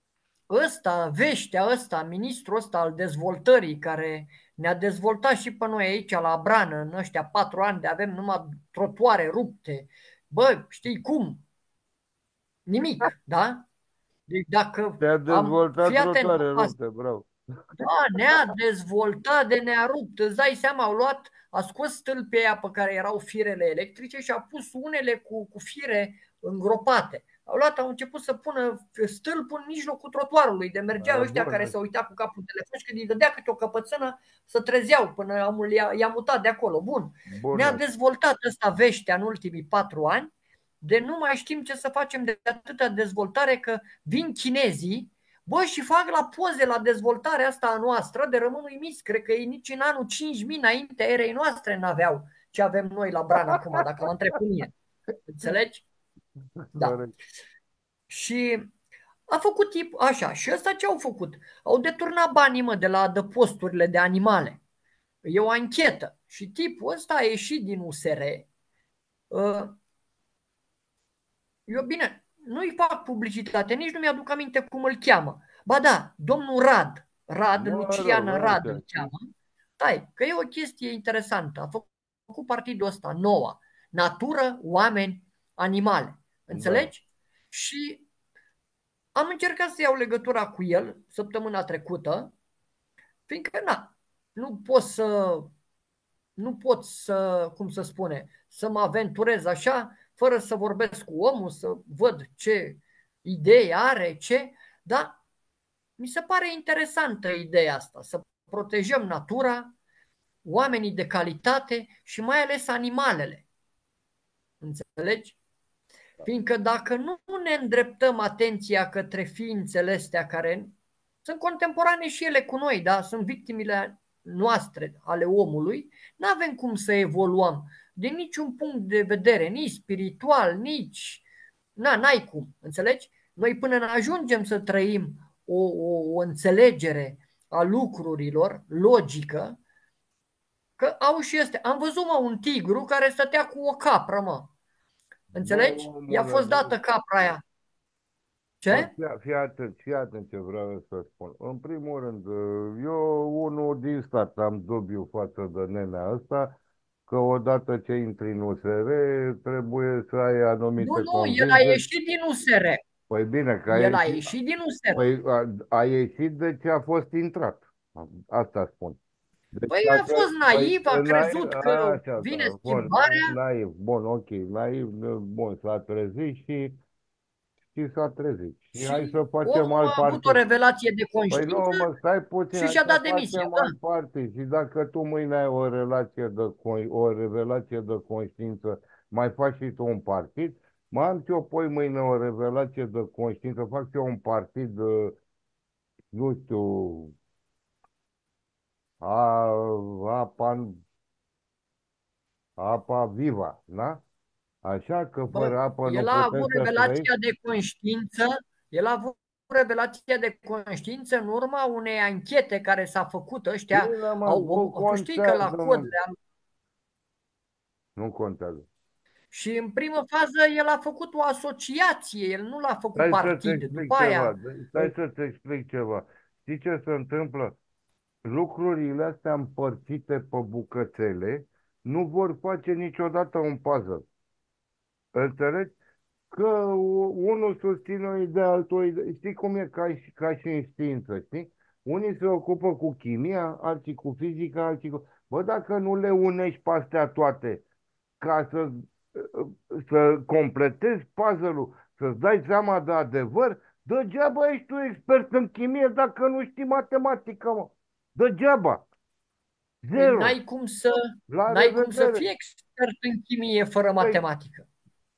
ministrul ăsta al dezvoltării, care ne-a dezvoltat și pe noi aici la Brană, în ăștia 4 ani de avem numai trotuare rupte. Bă, știi cum? Nimic, da? Deci dacă te-a fii dezvoltat atent la trotuare asta. rupte, bravo. Da, ne-a dezvoltat de ne-a rupt. Îți dai seama, a scos stâlpii aia pe care erau firele electrice și a pus unele cu fire îngropate. Au început să pună stâlpul în mijlocul trotuarului, de mergeau A, ăștia care bun, se uitau cu capul în telefon și când îi dădea câte o căpățână, să trezeau până omul i-a mutat de acolo. Bun. Ne-a bună. dezvoltat ăsta veștea în ultimii 4 ani, de nu mai știm ce să facem de atâta dezvoltare, că vin chinezii. Bă, și fac la poze la dezvoltarea asta a noastră, de rămân uimiți. Cred că ei nici în anul 5000 înainte erei noastre n-aveau ce avem noi la Bran acum, dacă mă întreb pe mine. Înțelegi? Da. Corect. Și a făcut tip așa. Și ăsta ce au făcut? Au deturnat banii, mă, de la adăposturile de animale. E o anchetă. Și tipul ăsta a ieșit din USR. Eu bine, nu-i fac publicitate, nici nu mi-aduc aminte cum îl cheamă. Ba da, domnul Rad, Mă rog, Lucian Rad așa. îl cheamă. Stai, că e o chestie interesantă. A făcut partidul ăsta, NOA. Natură, oameni, animale. Da. Înțelegi? Și am încercat să iau legătura cu el săptămâna trecută, fiindcă nu pot să nu pot să, cum să spune, să mă aventurez așa, fără să vorbesc cu omul, să văd ce idee are, dar mi se pare interesantă ideea asta, să protejăm natura, oamenii de calitate și mai ales animalele. Înțelegi? Fiindcă dacă nu ne îndreptăm atenția către ființele astea care sunt contemporane și ele cu noi, da? Sunt victimele noastre ale omului, nu avem cum să evoluăm din niciun punct de vedere, nici spiritual, nici... N-ai cum, înțelegi? Noi până ne ajungem să trăim o înțelegere a lucrurilor, logică, că au și este. Am văzut, mă, un tigru care stătea cu o capră, mă. Bă, Înțelegi? I-a omule, fost bă. dată capra aia. Bă, Ce? fii atent ce vreau să spun. În primul rând, eu, unul din stat, am dubiu față de nenea asta, că odată ce intri în USR, trebuie să ai Nu, anumite nu, el a convingeri. ieșit din USR. Păi bine, că a El a ieșit, ieșit din USR. păi a ieșit de ce a fost intrat. Asta spun. Deci Păi a dacă, fost păi, naiv, a naiv, crezut că așa, vine da, bun, schimbarea naiv, bun, ok, naiv, bun, s-a trezit și s-a trezit. Și hai și să facem omul alt a avut o partid. revelație de Păi nu, conștiință mă, stai puțin, și hai și-a să dat demisia. facem Da. alt partid. Și dacă tu mâine ai o revelație de conștiință, mai faci și tu un partid, mă am și eu poi mâine o revelație de conștiință, fac și eu un partid, nu știu, a, apa, apa viva, da? Așa că Bă, fără apă nu el a putem avut să trăim. revelația de conștiință, el a avut revelație de conștiință în urma unei anchete care s-a făcut. Ăștia Bine, mă, nu tu știi că la contează, cod mă. Nu contează. și în primă fază el a făcut o asociație, el nu l-a făcut Stai să-ți partid. explic După ceva. aia, Stai să-ți explic ceva. Știi ce se întâmplă? Lucrurile astea împărțite pe bucățele nu vor face niciodată un puzzle. Înțelegi? Că unul susține o idee, altul o idee. Știi cum e ca și în știință, știi? Unii se ocupă cu chimia, alții cu fizica, alții cu... Bă, dacă nu le unești pe astea toate ca să completezi puzzle-ul, să-ți dai seama de adevăr, degeaba ești tu expert în chimie dacă nu știi matematică, mă. Degeaba. păi Zero. La n-ai cum să revedere. fii expert în chimie fără Păi, matematică.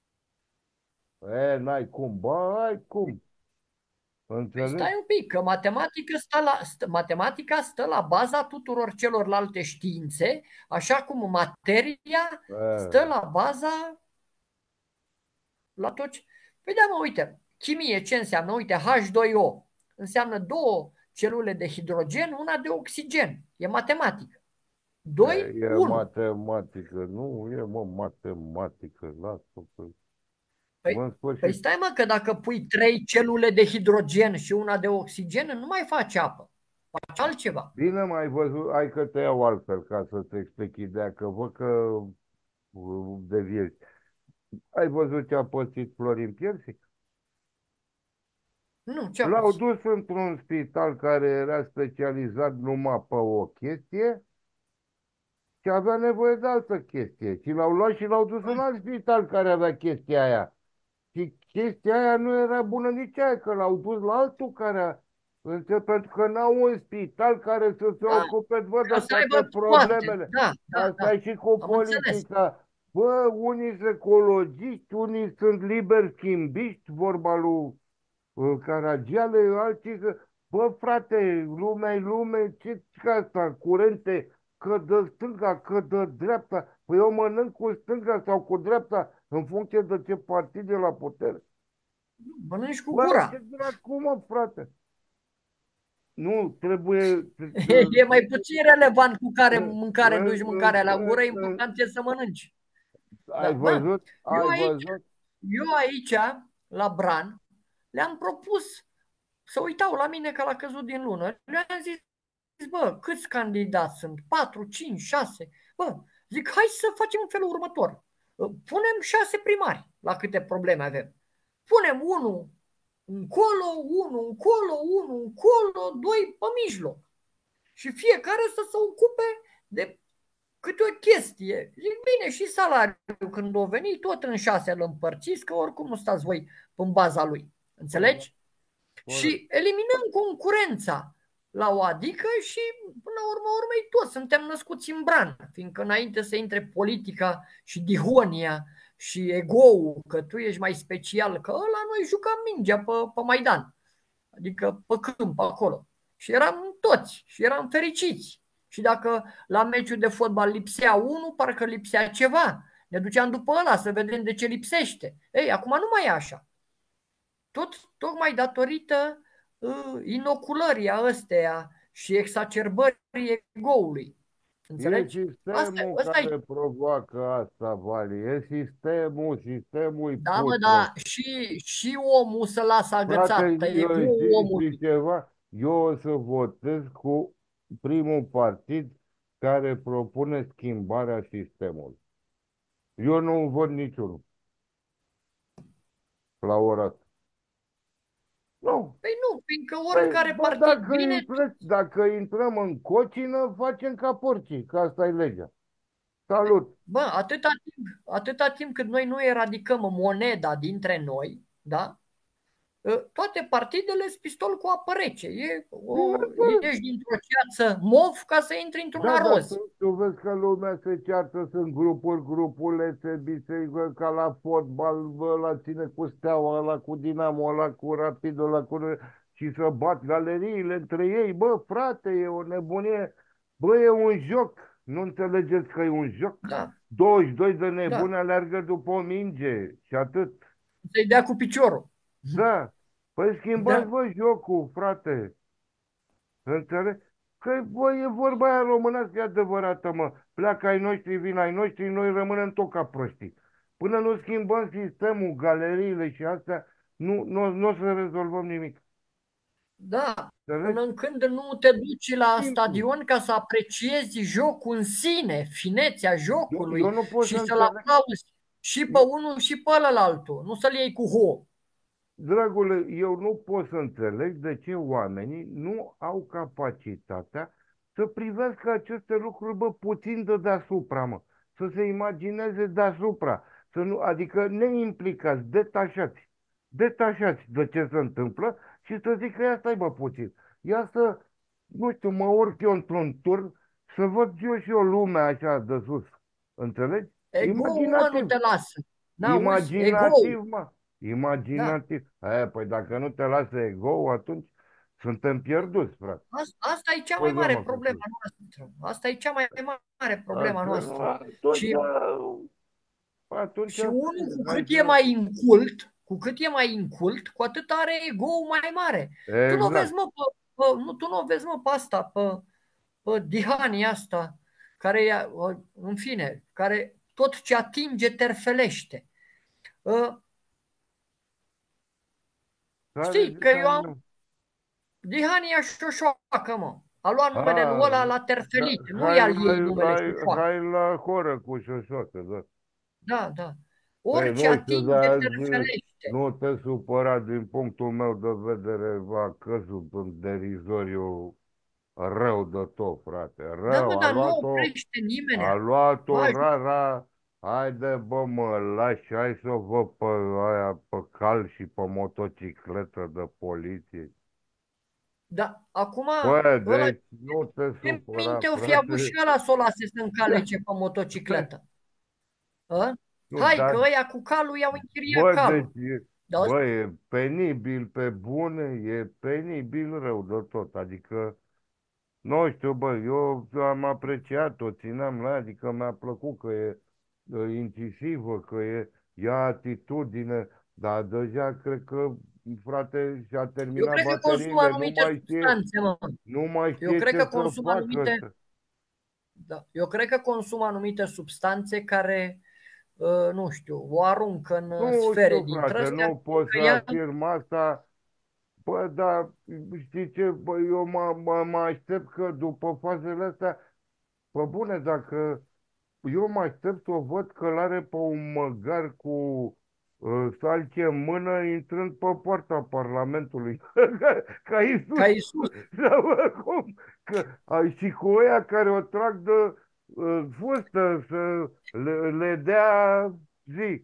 n-ai cum. Bă, ai cum. Păi Înțelegi? stai un pic, că matematica stă la baza tuturor celorlalte științe, așa cum materia stă E, la baza la tot ce... Păi da, mă, uite, chimie ce înseamnă? Uite, H2O înseamnă două celule de hidrogen, una de oxigen. E matematică. 2, e 1. matematică. Nu e, mă, matematică. Lasă-o că... Bă, Păi, în păi sfârșit. stai mă, că dacă pui 3 celule de hidrogen și una de oxigen, nu mai faci apă. Faci altceva. Bine, mai văzut, hai că te iau altfel ca să-ți explic ideea, că văd că deviezi. Ai văzut ce a pățit Florin Piersic? Nu, ce-a L-au pus? dus într-un spital care era specializat numai pe o chestie și avea nevoie de altă chestie. Și l-au luat și l-au dus în alt spital care avea chestia aia. Și chestia aia nu era bună nici aia, că l-au dus la altul care... Pentru că n-au un spital care să se Da, ocupe, văd, ca de să toate aibă toate. problemele. Da, da, Asta da. e și cu Am înțeles. politica. Bă, unii sunt ecologiști, unii sunt liber schimbiști, vorba lui Caragiale, alții că, bă, frate, lumea e lume, ce ca asta, curente, că de stânga, că de dreapta. Păi eu mănânc cu stânga sau cu dreapta în funcție de ce partid e la putere. Mănânci cu Bă, gura. ce dracu, mă, frate? Nu, trebuie E mai puțin relevant cu care mâncare duci mâncarea la gură, să- important e să mănânci. ai Da, bă, văzut? eu Ai aici, văzut? eu aici, la Bran, le-am propus să uitau la mine că l-a căzut din lună. Le-am zis, bă, câți candidați sunt? 4, 5, 6. Bă, zic, hai să facem în felul următor. Punem 6 primari la câte probleme avem. Punem unul încolo, unul încolo, unul încolo, doi pe mijloc. Și fiecare să se ocupe de câte o chestie. Zic, bine, și salariul când o veni, tot în 6 îl împărțiți, că oricum nu stați voi în baza lui. Corect, Înțelegi? corect. Și eliminăm concurența la o adică și până la urmă urmei toți suntem născuți în bran, fiindcă înainte să intre politica și dihonia și ego-ul, că tu ești mai special, că ăla noi jucam mingea pe Maidan, adică pe câmp acolo. Și eram toți și eram fericiți. Și dacă la meciul de fotbal lipsea unul, parcă lipsea ceva. Ne duceam după ăla să vedem de ce lipsește. Ei, acum nu mai e așa. Tocmai datorită inoculării ăsteia și exacerbării egoului. E Înțelegi? sistemul Asta e. care provoacă asta, Vali. E sistemul e Da, mă, putred. da, și omul să lasă Frate, agățată eu ego-ul știi omului. ceva? Eu o să votez cu primul partid care propune schimbarea sistemului. Eu nu văd niciunul la ora asta. Nu. Păi nu, fiindcă Păi, oricare bă, partid vine. dacă intrăm în cocină, facem ca porcii, că asta e legea. Salut! Bă, atâta timp cât noi nu eradicăm moneda dintre noi, da? Toate partidele sunt pistol cu apă rece. Ieși dintr-o ceață mov ca să intri într-un Da, da, aroz. tu vezi că lumea se ceartă, sunt grupuri, grupulețe, biserică, ca la fotbal, ăla ține cu Steaua, ăla cu Dinamo, ăla cu Rapid, ăla cu... și să bat galeriile între ei. Bă, frate, e o nebunie. Bă, e un joc. Nu înțelegeți că e un joc? Da, 22 de da. nebuni alergă după o minge și atât. Să-i dea cu piciorul. Da. Păi schimbați, Da, vă, jocul, frate. Înțeleg? Că, bă, e vorba aia românească, e adevărată, mă. Pleacă ai noștri, vin ai noștri, noi rămânem tot ca proștii. Până nu schimbăm sistemul, galeriile și astea, nu o să rezolvăm nimic. da. Înțelegi? Până în când nu te duci la Simplu. stadion ca să apreciezi jocul în sine, finețea Eu jocului nu pot să și să-l înțeleg. aplauzi și pe unul și pe ălălaltul, nu să-l iei cu ho. Dragule, eu nu pot să înțeleg de ce oamenii nu au capacitatea să privească aceste lucruri, bă, puțin de deasupra, mă. Să se imagineze deasupra. Să nu, adică neimplicați, detașați. Detașați de ce se întâmplă și să zic că ia stai, bă, puțin. Ia să, nu știu, mă urc eu într-un tur să văd eu și o lume așa de sus. Înțelegi? Ego-ul, mă, nu Imaginativ. te lasă. N-auzi? Ego-ul. Imaginativ, mă. Da. Imaginativ. Păi dacă nu te lasă ego atunci suntem pierduți, frate. Asta e cea mai mare Scuze-mă că problemă spun. noastră. Asta e cea mai mare problema Dacă nu, noastră. atunci, Și, atunci și unul cu cât hai e să... mai incult, cu atât are ego mai mare. Tu nu vezi, Exact. mă, nu, tu nu vezi, mă, pe asta, pe dihania asta, care e, în fine, care tot ce atinge terfelește. Uh, Care Știi că zic, eu am Dihania Șoșoacă, mă. A luat numele lui ăla la da, terfelite, nu i-al ei numele Șoșoacă. hai la horă cu șoșoacă, da. Da, da. Păi Orice nu știu, atinge dar terfelește. nu te supăra din punctul meu de vedere, va căzut în derizoriu rău de tot, frate. Da, mă, Rău. dar nu oprește A nimenea. luat-o Mă, rara. Haide, bă, mă, lași, hai să o văd pe aia, pe cal și pe motocicletă de poliție. da, acum Bă, ăla deci nu te ce supăra, minte o fi avut și frate. ăla să o lase să încalece pe motocicletă. A? Nu, Hai că dar, ăia cu calul i-au închiriat bă, deci, calul. Dar ăsta, bă, e penibil pe bune, e penibil rău de tot. Adică, nu știu, bă, eu am apreciat, o țineam la ea, adică mi-a plăcut că e incisivă, că ia atitudine, dar deja cred că, frate, și-a eu terminat cred că consumă bateriile, anumite substanțe, mă. nu mai Eu știe cred ce că să consumă facă. anumite, da, eu cred că consumă anumite substanțe care, nu știu, o aruncă în Nu sfere știu, dintre frate, astea, nu pot să că ea, afirm asta. Bă, dar știi ce, bă, eu mă aștept că după fazele astea, pe bune, dacă eu mă aștept să o văd că l-are pe un măgar cu salcie în mână intrând pe poarta Parlamentului. Ca Iisus. ca Iisus. Sau cum? Că, și cu ăia care o trag de fustă să le dea zi,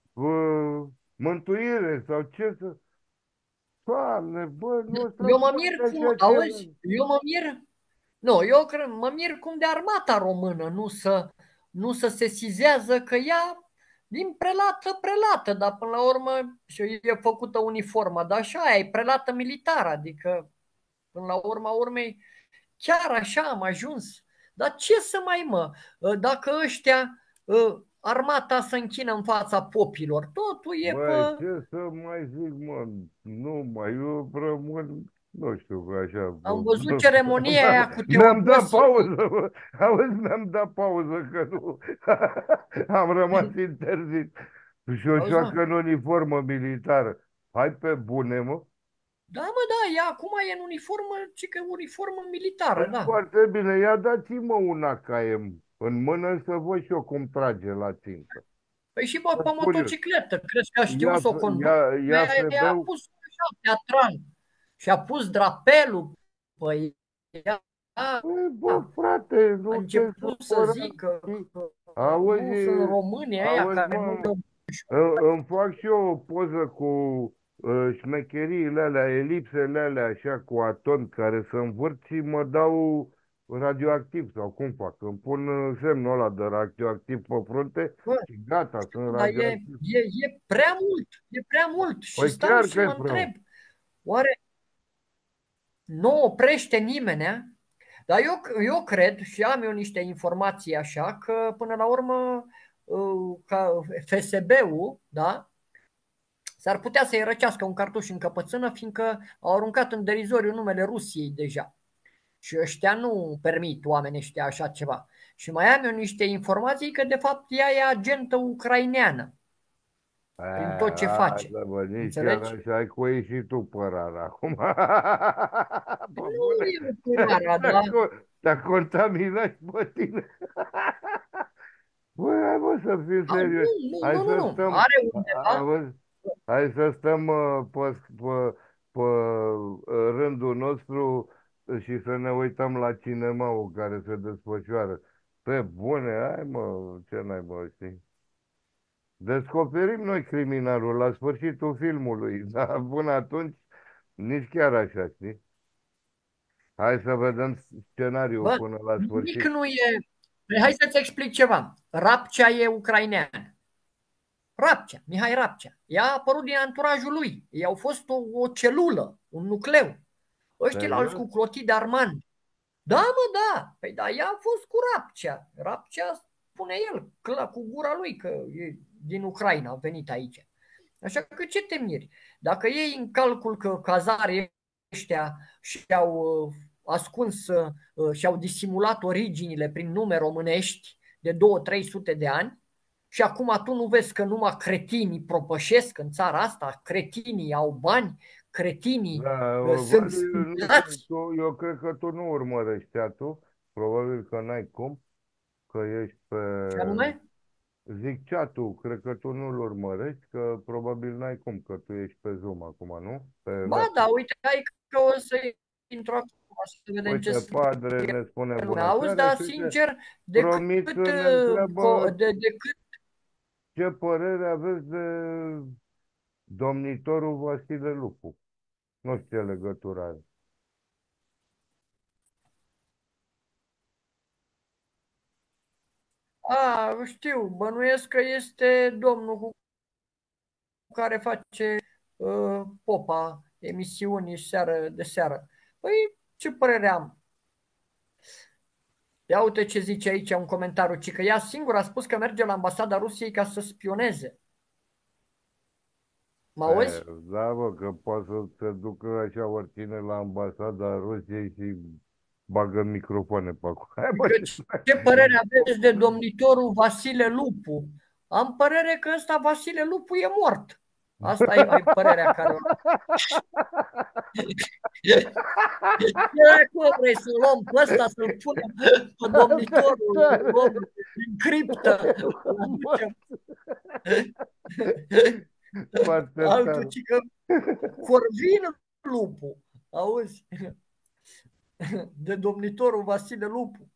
mântuire sau ce să... Doamne, bă, nu să Eu mă mir faci cum, așa ceva. auzi, eu mă mir, nu, eu cred, mă mir cum de armata română nu să sesizează că ea din prelată, dar până la urmă și e făcută uniformă, dar așa e prelată militară, adică până la urma urmei chiar așa am ajuns. Dar ce să mai mă, dacă ăștia, armata se închină în fața popilor, totul e Băi, pe, ce să mai zic, mă, nu mai, eu rămân, nu știu, așa, am văzut ceremonia aia cu mi-am dat Teodosie. pauză, bă. Auzi, mi-am dat pauză, că nu, am rămas interzis. Și o Auzi, mă? joacă în uniformă militară. Hai pe bune, mă. Da, mă, da, ea acum e în uniformă, ci că uniformă militară, Păi da. foarte bine, ia dați-mă una ca e în mână să văd și eu cum trage la țintă. Păi și bă, pe Sunt curios. motocicletă, crezi că a știut Ia, să o conducă? ia Ea a FB-ul. pus așa, teatral. Și a pus drapelul pe ea. Păi, bă, frate, A nu te început să supăra. zică Știi? că nu sunt Auzi, românii aia auzi, care nu mă, le îmi fac și eu o poză cu șmecheriile alea, elipsele alea, așa, cu atomi care se învârt și mă dau radioactiv, sau cum fac? Îmi pun semnul ăla de radioactiv pe frunte bă, și gata, sunt dar radioactiv. e prea mult, e prea mult. Și Păi stau chiar și că e mă prea. întreb, oare nu oprește nimenea? Dar eu cred și am eu niște informații așa că până la urmă ca FSB-ul, da, S-ar putea să-i răcească un cartuș în căpățână, fiindcă au aruncat în derizoriu numele Rusiei deja. Și ăștia nu permit oamenii ăștia așa ceva. Și mai am eu niște informații că de fapt ea e agentă ucraineană prin tot ce face. Hai, bă, nici chiar Înțelegi? așa ai cu ei și tu părar acum. Bă, Nu bune, e curarea, dar te-a contaminat pe tine. Băi, hai mă să fim serios. Hai nu, să nu. stăm, Are undeva. auzi? Hai să stăm pe rândul nostru și să ne uităm la cinemaul care se desfășoară. Pe bune, hai mă, ce n-ai mă, știi? Descoperim noi criminalul la sfârșitul filmului, dar până atunci nici chiar așa, știi? Hai să vedem scenariul Bă, până la nimic sfârșit. nu e. Păi hai să-ți explic ceva. Rapcea e ucrainean. Rapcea, Mihai Rapcea. Ea a apărut din anturajul lui. Ei au fost o celulă, un nucleu. Ăștia l-au Serios? cu Clotilde Armand. Da, mă, da. Păi da, ea a fost cu Rapcea. Rapcea spune el, cu gura lui, că e din Ucraina, a venit aici. Așa că ce te miri? Dacă iei în calcul că cazarii ăștia și-au ascuns și-au disimulat originile prin nume românești de 200-300 de ani și acum tu nu vezi că numai cretinii propășesc în țara asta, cretinii au bani, cretinii Da, sunt Vali, nu știu, studiați, eu cred că tu nu urmărești teatru, probabil că n-ai cum, că ești pe... ce anume? Zic chat-ul, cred că tu nu-l urmărești, că probabil n-ai cum, că tu ești pe Zoom acum, nu? Pe Ba da, laptop. uite, hai că o să intru acum să vedem ce Uite, spune padre ne spune lumea. bună Auzi, seara dar și uite, sincer, promit decât, ne întreabă decât ce părere aveți de domnitorul Vasile Lupu. Nu știu ce legătură are. știu, bănuiesc că este domnul cu care face Popa emisiuni seară de seară. Păi, ce părere am? Ia uite ce zice aici un comentariu, ci că ea singură a spus că merge la ambasada Rusiei ca să spioneze. Mă E, auzi? da, bă, că poate să se ducă așa oricine la ambasada Rusiei și bagă microfoane pe acolo. Hai, bă, Că ce părere aveți de domnitorul Vasile Lupu? Am părere că ăsta Vasile Lupu e mort. Asta e părerea care o... Cum vrei să luăm pe ăsta, să-l punem pe domnitorul, îl luăm din criptă, îl aducem. foarte Altul, tare. ci că Corvin Lupu, auzi? De domnitorul Vasile Lupu.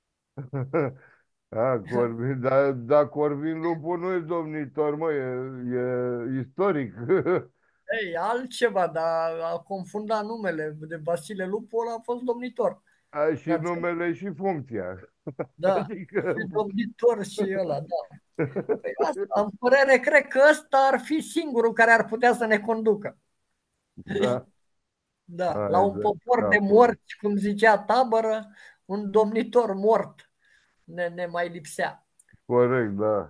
Corvin, dar Corvin Lupu nu e domnitor, mă, e istoric. Ei, altceva, dar a confundat numele de Vasile Lupu, ăla a fost domnitor. A, și N-ați- numele și funcția. Da, Adică, și domnitor și ăla, da. Păi asta, am părere, cred că ăsta ar fi singurul care ar putea să ne conducă. da, Da, la hai un de popor de capul. morți, cum zicea Tabără, un domnitor mort ne mai lipsea. Corect, da.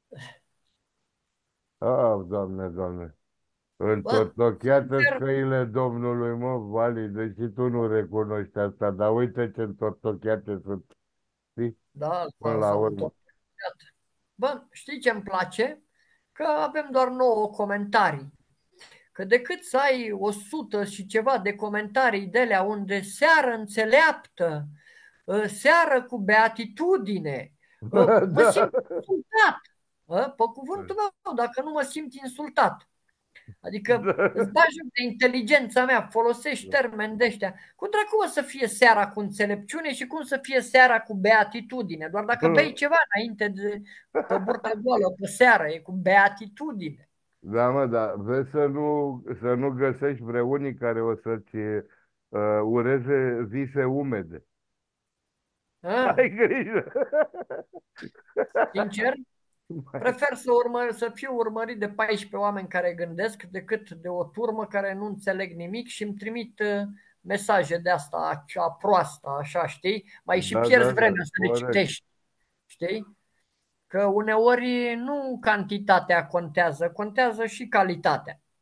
Doamne, Doamne. Bă, Întortocheată sincer, căile Domnului, mă, Vali, deci tu nu recunoști asta, dar uite ce întortocheate sunt, știi? da, Până la s-au urmă. întors. Bă, știi ce îmi place? Că avem doar 9 comentarii. Că decât să ai 100 și ceva de comentarii de alea unde seară înțeleaptă, seară cu beatitudine, mă Da. simt insultat. Pe cuvântul meu, dacă nu mă simt insultat. Adică Da. îți bagi joc de inteligența mea, folosești termeni de ăștia. Cum dracu o să fie seara cu înțelepciune și cum să fie seara cu beatitudine? Doar dacă bei ceva înainte de pe burta goală, pe seară, e cu beatitudine. Da, mă, dar vezi să nu găsești vreunii care o să-ți ureze vise umede. A? Ai grijă! Sincer, prefer să fiu urmărit de 14 oameni care gândesc decât de o turmă care nu înțeleg nimic și îmi trimit mesaje de asta, cea proastă, așa, știi? Mai și Da, da, pierzi da, vremea să le corect. citești, știi? Că uneori nu cantitatea contează, contează și calitatea.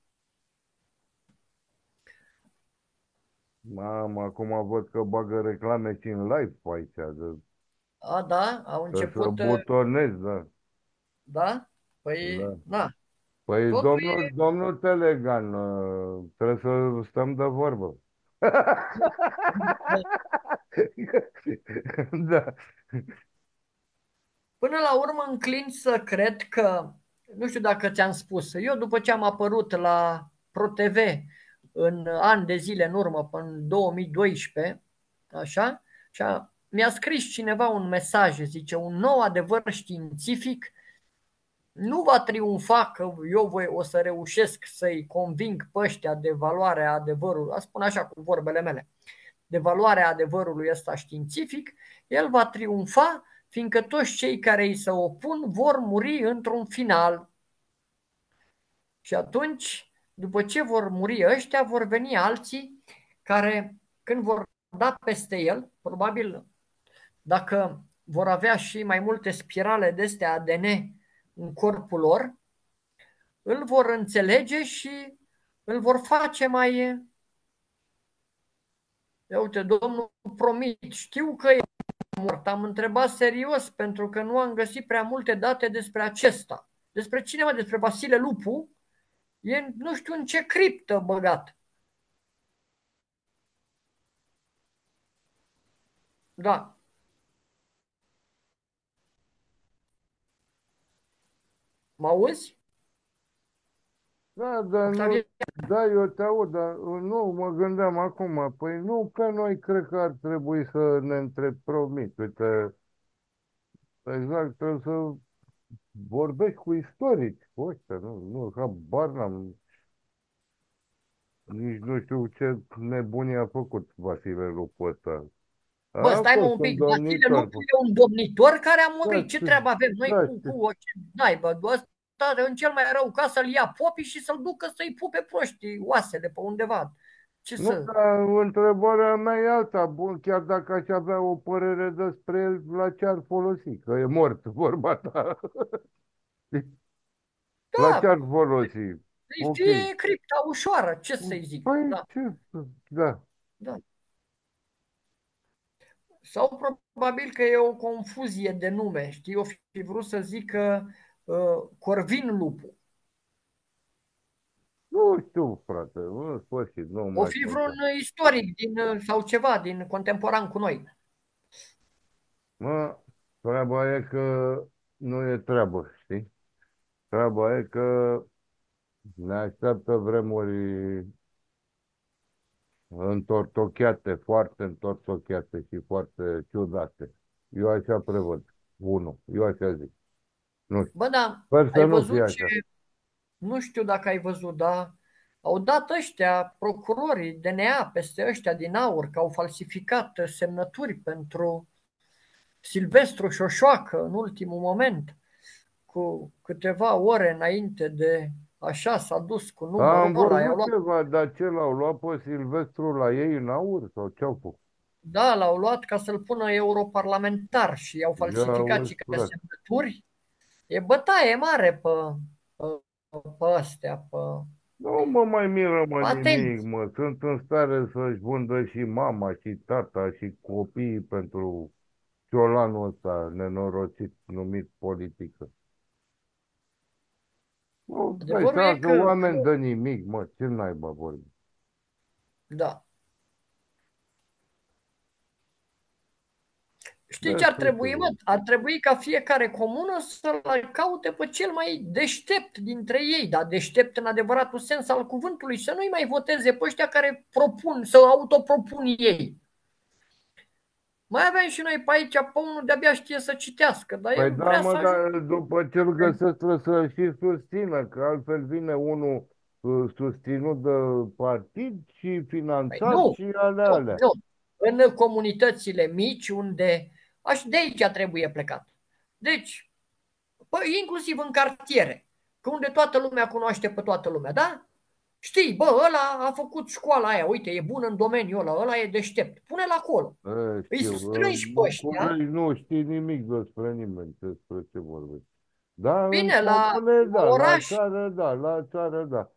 Mamă, acum văd că bagă reclame și în live pe aici. A, da, au Să început, butonezi, da. da? Păi, Da. na, Păi, totul e... domnul Telegan, trebuie să stăm de vorbă. Da. Până la urmă înclin să cred că, nu știu dacă ți-am spus, eu după ce am apărut la ProTV în ani de zile în urmă, până în 2012, așa, mi-a scris cineva un mesaj, zice, un nou adevăr științific nu va triumfa că o să reușesc să-i conving pe ăștia de valoarea adevărului, a spune așa cu vorbele mele, de valoarea adevărului ăsta științific, el va triumfa fiindcă toți cei care îi se opun vor muri într-un final. Și atunci, după ce vor muri ăștia, vor veni alții care, când vor da peste el, probabil dacă vor avea și mai multe spirale de astea ADN în corpul lor, îl vor înțelege și îl vor face mai... Ia uite, domnul promit, știu că e mort, am întrebat serios pentru că nu am găsit prea multe date despre acesta. Despre cineva, despre Vasile Lupu, e nu știu în ce criptă băgat. Da. Mă auzi? Da, dar nu, Octavian? da, eu te aud, dar nu, mă gândeam acum, păi nu, pe noi cred că ar trebui să ne promit, uite, exact, trebuie să vorbești cu istorici, cu ăștia, nu, habar n-am, nici nu știu ce nebunie a făcut Vasile Lupu ăsta. Bă, A stai mă fost un un pic. Vasile domnitor, Lupu e un domnitor care a da, murit. Ce treabă avem noi da, cu o ce naibă? Ăsta, în cel mai rău caz, să-l ia popii și să-l ducă să-i pupe proștii oasele pe undeva. Ce nu, să... dar întrebarea mea e alta. Bun, chiar dacă aș avea o părere despre el, la ce ar folosi? Că e mort, vorba ta. La ce Da, ar folosi? să-i Ok. fie cripta ușoară. Ce să-i zic? Păi, Da, ce? Da. da. Sau probabil că e o confuzie de nume. Știi, o fi vrut să zică Corvin Lupu. Nu știu, frate. În sfârșit, nu O mai fi vreun contează. istoric sau ceva din contemporan cu noi. Mă, treaba e că nu e treabă, știi? Treaba e că ne așteaptă vremuri întortocheate, foarte întortocheate și foarte ciudate. Eu așa prevăd. Unu. Eu așa zic. Nu știu. Bă, da, Sper să ai nu fie văzut ce, așa. nu știu dacă ai văzut, dar au dat ăștia, procurorii DNA, peste ăștia din aur, că au falsificat semnături pentru Silvestru Șoșoacă în ultimul moment, cu câteva ore înainte de așa s-a dus cu Am numărul ăla, i-au văzut luat, ceva, dar ce l-au luat pe Silvestru la ei în aur sau ce-au făcut? da, l-au luat ca să-l pună europarlamentar și i-au Ia falsificat uzi, și câte frate. semnături. E bătaie mare pe astea, Nu mă mai miră, mă, nimic, atenți. mă. Sunt în stare să-și vândă și mama, și tata, și copiii pentru ciolanul ăsta nenorocit numit politică. Nu, dai Adevărul seama e că că, oameni de nimic, mă, ce naiba vorbi. da. Știi ce ar Despre ce trebui, mă? vorbi. Ar trebui ca fiecare comună să-l caute pe cel mai deștept dintre ei, dar deștept în adevăratul sens al cuvântului, să nu-i mai voteze pe ăștia care propun, să autopropun ei. Mai avem și noi pe aici pe unul de-abia știe să citească, dar Păi el da, vrea mă, să ajungă. dar după ce îl găsesc trebuie să și susțină, că altfel vine unul susținut de partid și Păi finanțat nu, și alea, nu, alea. nu. În comunitățile mici, unde de aici trebuie plecat. Deci, păi, inclusiv în cartiere, că unde toată lumea cunoaște pe toată lumea, da? Știi, bă, ăla a făcut școala aia, uite, e bun în domeniul ăla, ăla e deștept. Pune-l acolo. Îi Știu, strângi pe ăștia, București nu știi nimic despre nimeni despre ce vorbești. Da, în bine, la comune, da, la oraș, țară, da, la țară, da.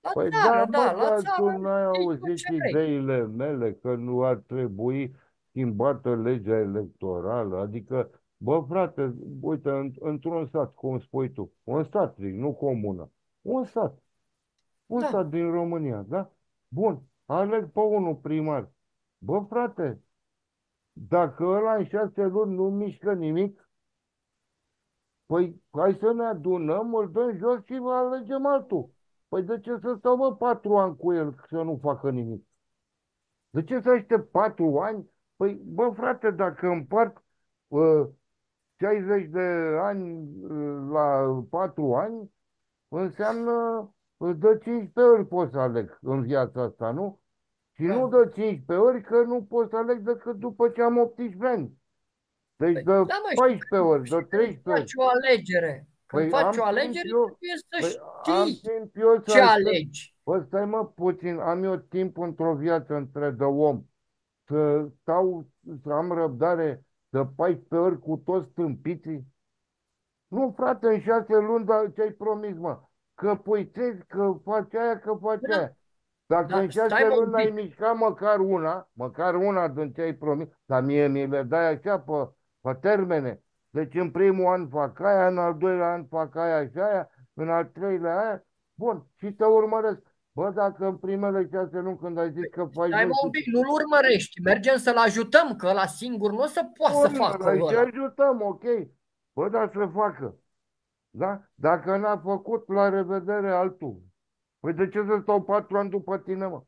La Păi țară, da, da, bă, la dar tu țară n-ai știi tot auzit ce vrei. ideile mele că nu ar trebui schimbată legea electorală. Adică, bă, frate, uite, într-un sat, cum spui tu, un sat, zic, nu comună, un Da, sat din România, da? Bun, aleg pe unul primar. Bă, frate, dacă ăla în 6 luni nu mișcă nimic, păi hai să ne adunăm, îl dăm jos și vă alegem altul. Păi de ce să stau, bă, 4 ani cu el să nu facă nimic? De ce să aștept 4 ani? Păi, bă, frate, dacă împart uh, 60 de ani la 4 ani, înseamnă de 15 ori pot să aleg în viața asta, nu? Și nu da. de 15 ori, că nu pot să aleg decât după ce am 18 ani. Deci Păi, de da, mă, 14 ori, și de când 13 ori. faci o alegere, când Păi faci o am timp alegere, eu, trebuie să păi am știi timp eu să ce aștept. alegi. Păi stai mă puțin, am eu timp într-o viață între de om să stau, să am răbdare de 14 ori cu toți tâmpiții? Nu, frate, în 6 luni, dar ce-ai promis, mă? Că puițezi, că faci aia, că faci Da, aia. Dacă în dar stai 6 luni un n-ai pic. mișcat măcar una din ce ai promis, dar mie mi le dai așa pe termene. Deci în primul an fac aia, în al doilea an fac aia și aia, în al treilea aia. Bun, și te urmăresc. Bă, dacă în primele 6 luni când ai zis că faci Stai nu mă știu un ce, pic, nu-l urmărești. Mergem să-l ajutăm, că ăla singur nu o să poată să bun, facă îi și ăla. ajutăm, ok. Bă, dar să facă. Da? Dacă n-a făcut, la revedere altul. Păi de ce să stau 4 ani după tine, mă?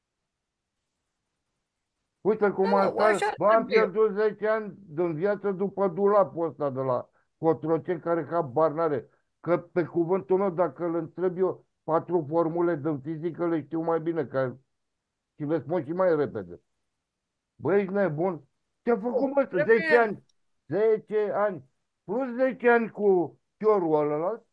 Uite Da, cum am mă, așa stat, ar bă, am trebui. pierdut 10 ani din viață după dulapul ăsta de la Cotroceni, care habar n-are. Că pe cuvântul meu, dacă îl întreb eu 4 formule din fizică, le știu mai bine și le spun și mai repede. Bă, ești nebun? Ce-a făcut, Nu, mă, 10 trebuie, ani? 10 ani. Plus 10 ani cu chiorul ăla,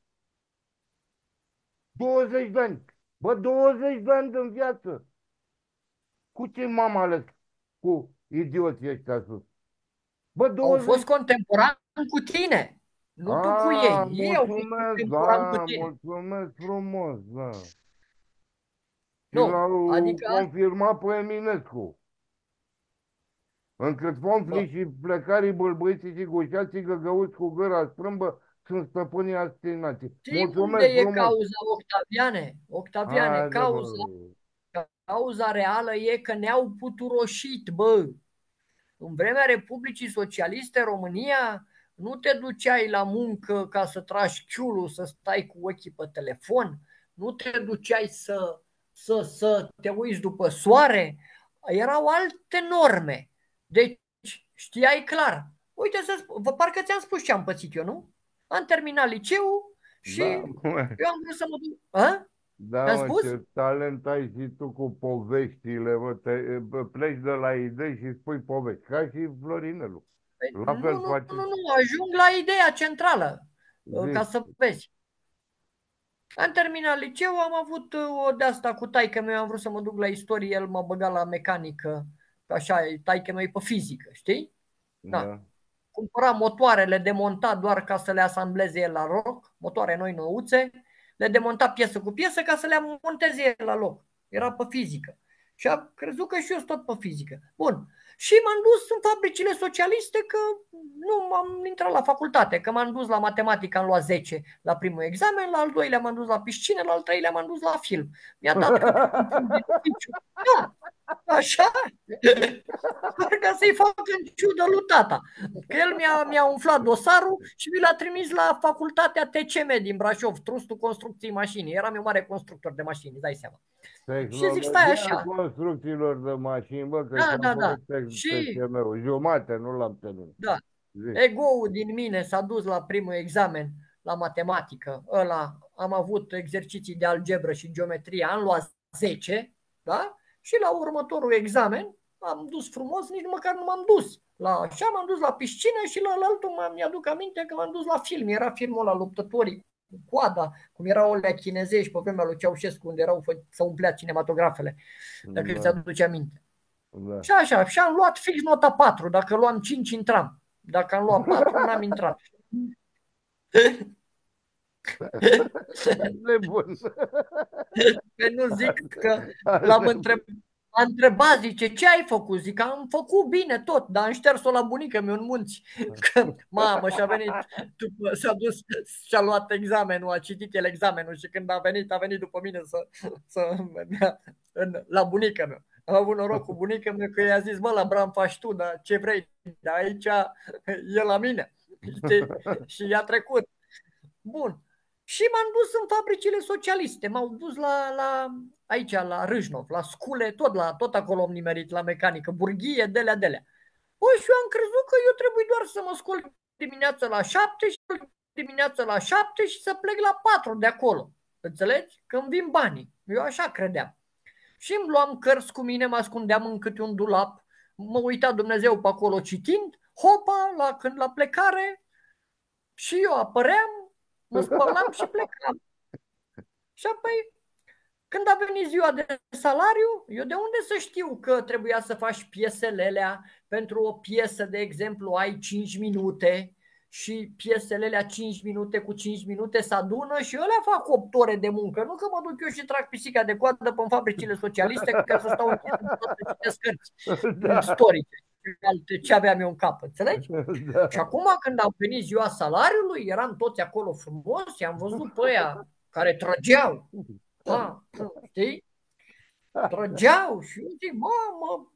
20 de ani. Bă, 20 de ani din viață. Cu ce m-am ales cu idioții ăștia sus? Bă, au 20. fost contemporani cu tine, nu tu cu Ah, ei. Ei au fost mulțumesc, contemporani cu da, tine. mulțumesc frumos, da. Și Nu, l-au adică, confirmat pe Eminescu. Încât bă, fonflii și plecarii bâlbâiții și gușații găgăuți cu gâra strâmbă sunt stăpânii acestei nații. știi unde Mulțumesc e frumos. cauza, Octaviane? Octaviane, Haide, bă. cauza reală e că ne-au puturoșit, bă. În vremea Republicii Socialiste, România, nu te duceai la muncă ca să tragi chiulul, să stai cu ochii pe telefon, nu te duceai să te uiți după soare, erau alte norme. Deci știai clar. Uite, parcă ți-am spus ce am pățit eu, nu? Am terminat liceul și Da, mă. eu am vrut să mă duc. A? Da, Ți-am mă, spus? ce talent ai și tu cu poveștile, mă, pleci de la idei și spui povești, ca și Florinelu. Păi, La nu, fel nu, nu, face, nu, ajung la ideea centrală, ca zi, să vezi. Am terminat liceu, am avut o de-asta cu taică meu, am vrut să mă duc la istorie, el m-a băgat la mecanică, așa, taică meu e pe fizică, știi? Da. da. Cumpăra motoarele demontat doar ca să le asambleze el la loc, motoare noi nouțe, le demonta piesă cu piesă ca să le monteze el la loc. Era pe fizică. Și a crezut că și eu sunt tot pe fizică. Bun. Și m-am dus în fabricile socialiste că nu am intrat la facultate, că m-am dus la matematică, am luat 10 la primul examen, la al doilea m-am dus la piscină, la al treilea m-am dus la film. Mi-a dat câte un punct de oficiu. Da, așa. Ca să-i fac în ciudă lui tata. Că el mi-a umflat dosarul și mi l-a trimis la facultatea TCM din Brașov, Trustul Construcției Mașini. Eram eu mare constructor de mașini, îți dai seama. Și zic, stai Tehnologia așa. construcțiilor de mașini, bă, că și Da, am da, da. făcut Și, TCM-ul, jumate, nu l-am terminat. da, Zi. ego-ul din mine s-a dus la primul examen la matematică. Ăla, am avut exerciții de algebră și geometrie, am luat 10, da? Și la următorul examen am dus frumos, nici măcar nu m-am dus. Așa m-am dus la piscină și la altul mi-aduc aminte că m-am dus la film. Era filmul ăla, Luptătorii cu coada, cum erau olea chinezești pe vremea lui Ceaușescu, unde să umplea cinematografele, dacă îți Da, aduce aminte. da. Și așa, și am luat fix nota 4. Dacă luam 5, intram. Dacă am luat 4, n-am intrat. Nebun. Că nu zic că m-a întrebat, zice, ce ai făcut? Zic, am făcut bine tot, dar am șters-o la bunică meu în munți. Că, mamă, și-a venit, s-a dus și-a luat examenul, a citit el examenul și când a venit după mine să la bunica meu. Am avut noroc cu bunica mea că i-a zis, mă, la Bram faci tu, dar ce vrei, dar aici e la mine. Știi? Și i-a trecut. Bun. Și m-am dus în fabricile socialiste, m-au dus aici, la Râșnov, la Scule, tot acolo am nimerit, la mecanică, burghie, delea. Păi și eu am crezut că eu trebuie doar să mă scol dimineața la 7 și dimineața la 7 și să plec la 4 de acolo. Înțelegi? Când vin banii. Eu așa credeam. Și îmi luam cărți cu mine, mă ascundeam în câte un dulap, mă uita Dumnezeu pe acolo citind, hopa, când la plecare, și eu apăream, mă spălam și plecam. Și apoi, când a venit ziua de salariu, eu de unde să știu că trebuia să faci piesele alea? Pentru o piesă, de exemplu, ai 5 minute și piesele alea 5 minute cu 5 minute se adună și alea fac 8 ore de muncă. Nu că mă duc eu și trag pisica de coadă pe fabricile socialiste ca să stau închis în tot să citesc cărți istorice. Ce aveam eu în cap, înțelegi? Da. Și acum când a venit ziua salariului, eram toți acolo frumos, i-am văzut pe aia care trăgeau. Știi? Trăgeau și eu zic, mamă,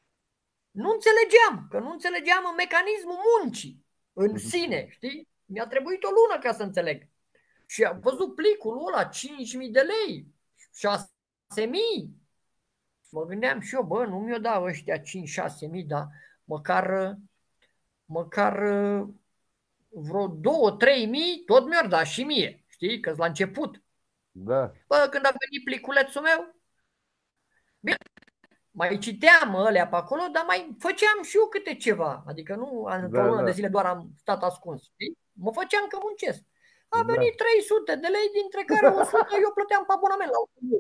nu înțelegeam în mecanismul muncii în sine, știi? Mi-a trebuit o lună ca să înțeleg. Și am văzut plicul ăla, 5.000 de lei, 6.000. Mă gândeam și eu, bă, nu mi-o dau ăștia 5-6.000, dar măcar vreo 2-3.000 tot mi-ar da și mie, știi, că la început. Da. Bă, când a venit pliculețul meu, bine, mai citeam alea pe acolo, dar mai făceam și eu câte ceva. Adică nu într-o lună de zile doar am stat ascuns, știi? Mă făceam că muncesc. A venit 300 de lei, dintre care 100 eu plăteam pe abonament la autobuz.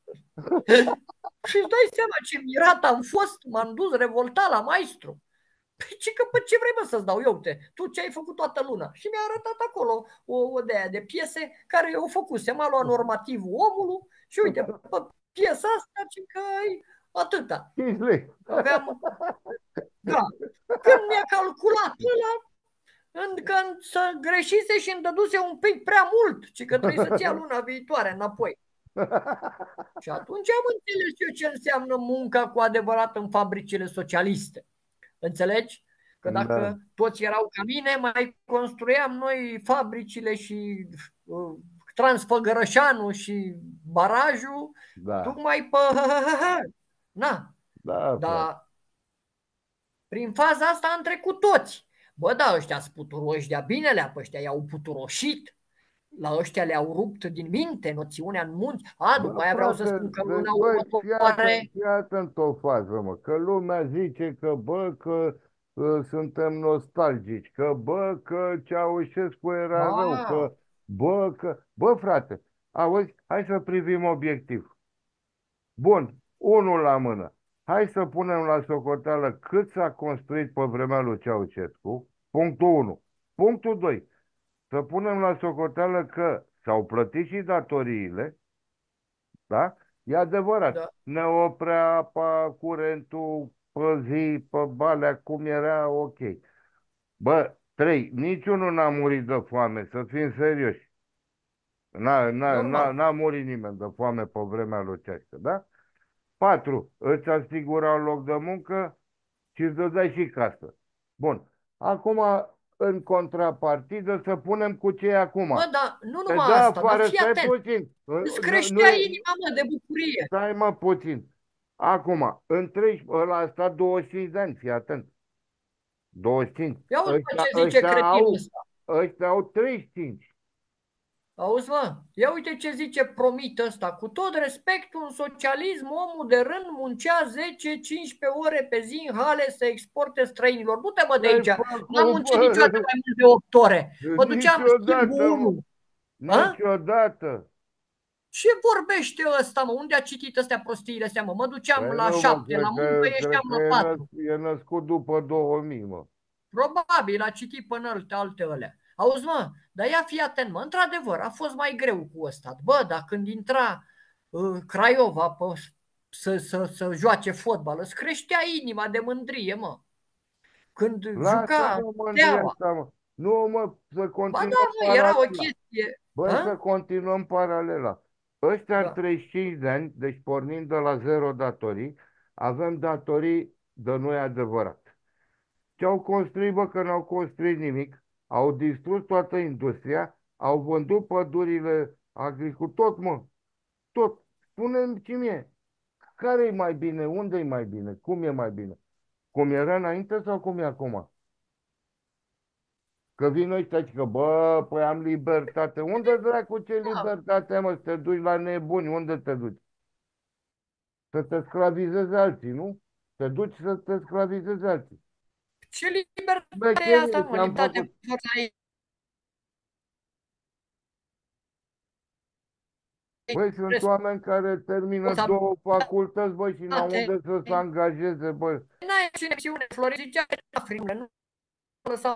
Și îți dai seama ce mirat am fost, m-am dus revoltat la maestru. Păi ce vrei mă să-ți dau eu? Tu ce ai făcut toată luna? Și mi-a arătat acolo o de piese care eu făcusem. M-a luat normativul omului și uite, pe piesa asta, că ai atâta. 5 lei. Aveam, da. Când mi-a calculat ăla, când să greșise și îmi dăduse un pic prea mult, ci că trebuie să-ți ia luna viitoare înapoi. Și atunci am înțeles eu ce înseamnă munca cu adevărat în fabricile socialiste. Înțelegi? Că dacă toți erau ca mine, mai construiam noi fabricile și Transfăgărășanul și barajul, tocmai pe na. Dar prin faza asta am trecut toți. Bă, da, ăștia sunt puturoși de-a binelea, pe ăștia i-au puturoșit. La ăștia le-au rupt din minte noțiunea în munți. După aia vreau să spun că luna următoare... Fii atent o fază, mă, că lumea zice că, bă, că suntem nostalgici, că, bă, că Ceaușescu era rău, că, bă, că... Bă, frate, auzi, hai să privim obiectiv. Bun, unul la mână. Hai să punem la socoteală cât s-a construit pe vremea lui Ceaușescu. Punctul 1. Punctul 2. Să punem la socoteală că s-au plătit și datoriile, da? E adevărat. Da. Ne oprea apa, curentul, pe zi, pe balea, cum era, ok. Bă, 3. Niciunul n-a murit de foame, să fim serioși. N-a murit nimeni de foame pe vremea lui Ceaușescu, da? 4. Îți asigura un loc de muncă și îți dădeai și casă. Bun. Acum, în contrapartidă, să punem cu ce e acum. Mă, dar nu numai asta, dar fii atent. Puțin. Îți creștea inima, mă, de bucurie. Stai, mă, puțin. Acum, în 13, ăla a stat 25 de ani, fii atent. 25. Ia uite ce zice cretinul ăsta. Ăștia au 35. Auzi, mă, ia uite ce zice Promit ăsta. Cu tot respectul, în socialism, omul de rând muncea 10-15 ore pe zi în hale să exporte străinilor. Du-te, mă, de aici. N-am muncit niciodată mai mult de 8 ore. Mă duceam în schimbul 1. Niciodată. Ce vorbește ăsta, mă? Unde a citit astea prostiile astea, mă? Mă duceam la 7, la muncă ieșeam la 4. E născut după 2000, mă. Probabil a citit până alte alea. Auzi, mă, dar ia fii atent, mă, într-adevăr, a fost mai greu cu ăsta. Bă, dar când intra Craiova să joace fotbal. Îți creștea inima de mândrie, mă. Când Lasă, juca mă, mândria Steaua. asta, mă. Nu, mă, să Ba da, continuăm mă, era o paralela. chestie. Băi, să Hă? continuăm paralela. Ăștia în Da. 35 de ani, deci pornind de la zero datorii, avem datorii de noi adevărat. Ce au construit, bă, că n-au construit nimic, au distrus toată industria, au vândut pădurile tot, mă, tot. Spune-mi ce mie, care e mai bine, unde e mai bine, cum e mai bine? Cum era înainte sau cum e acum? Că vin ăștia și că, bă, păi am libertate. Unde dracu ce Da. libertate, mă, să te duci la nebuni? Unde te duci? Să te sclavizezi alții, nu? Te duci să te sclavizezi alții. Ce libertate e asta, Becherie mă? ți-am Libertate făcut. forța Băi, sunt oameni care termină două facultăți, băi, și n-au unde să se angajeze, băi. N-ai cine acțiune, Florin zicea, frimule, nu lăsa.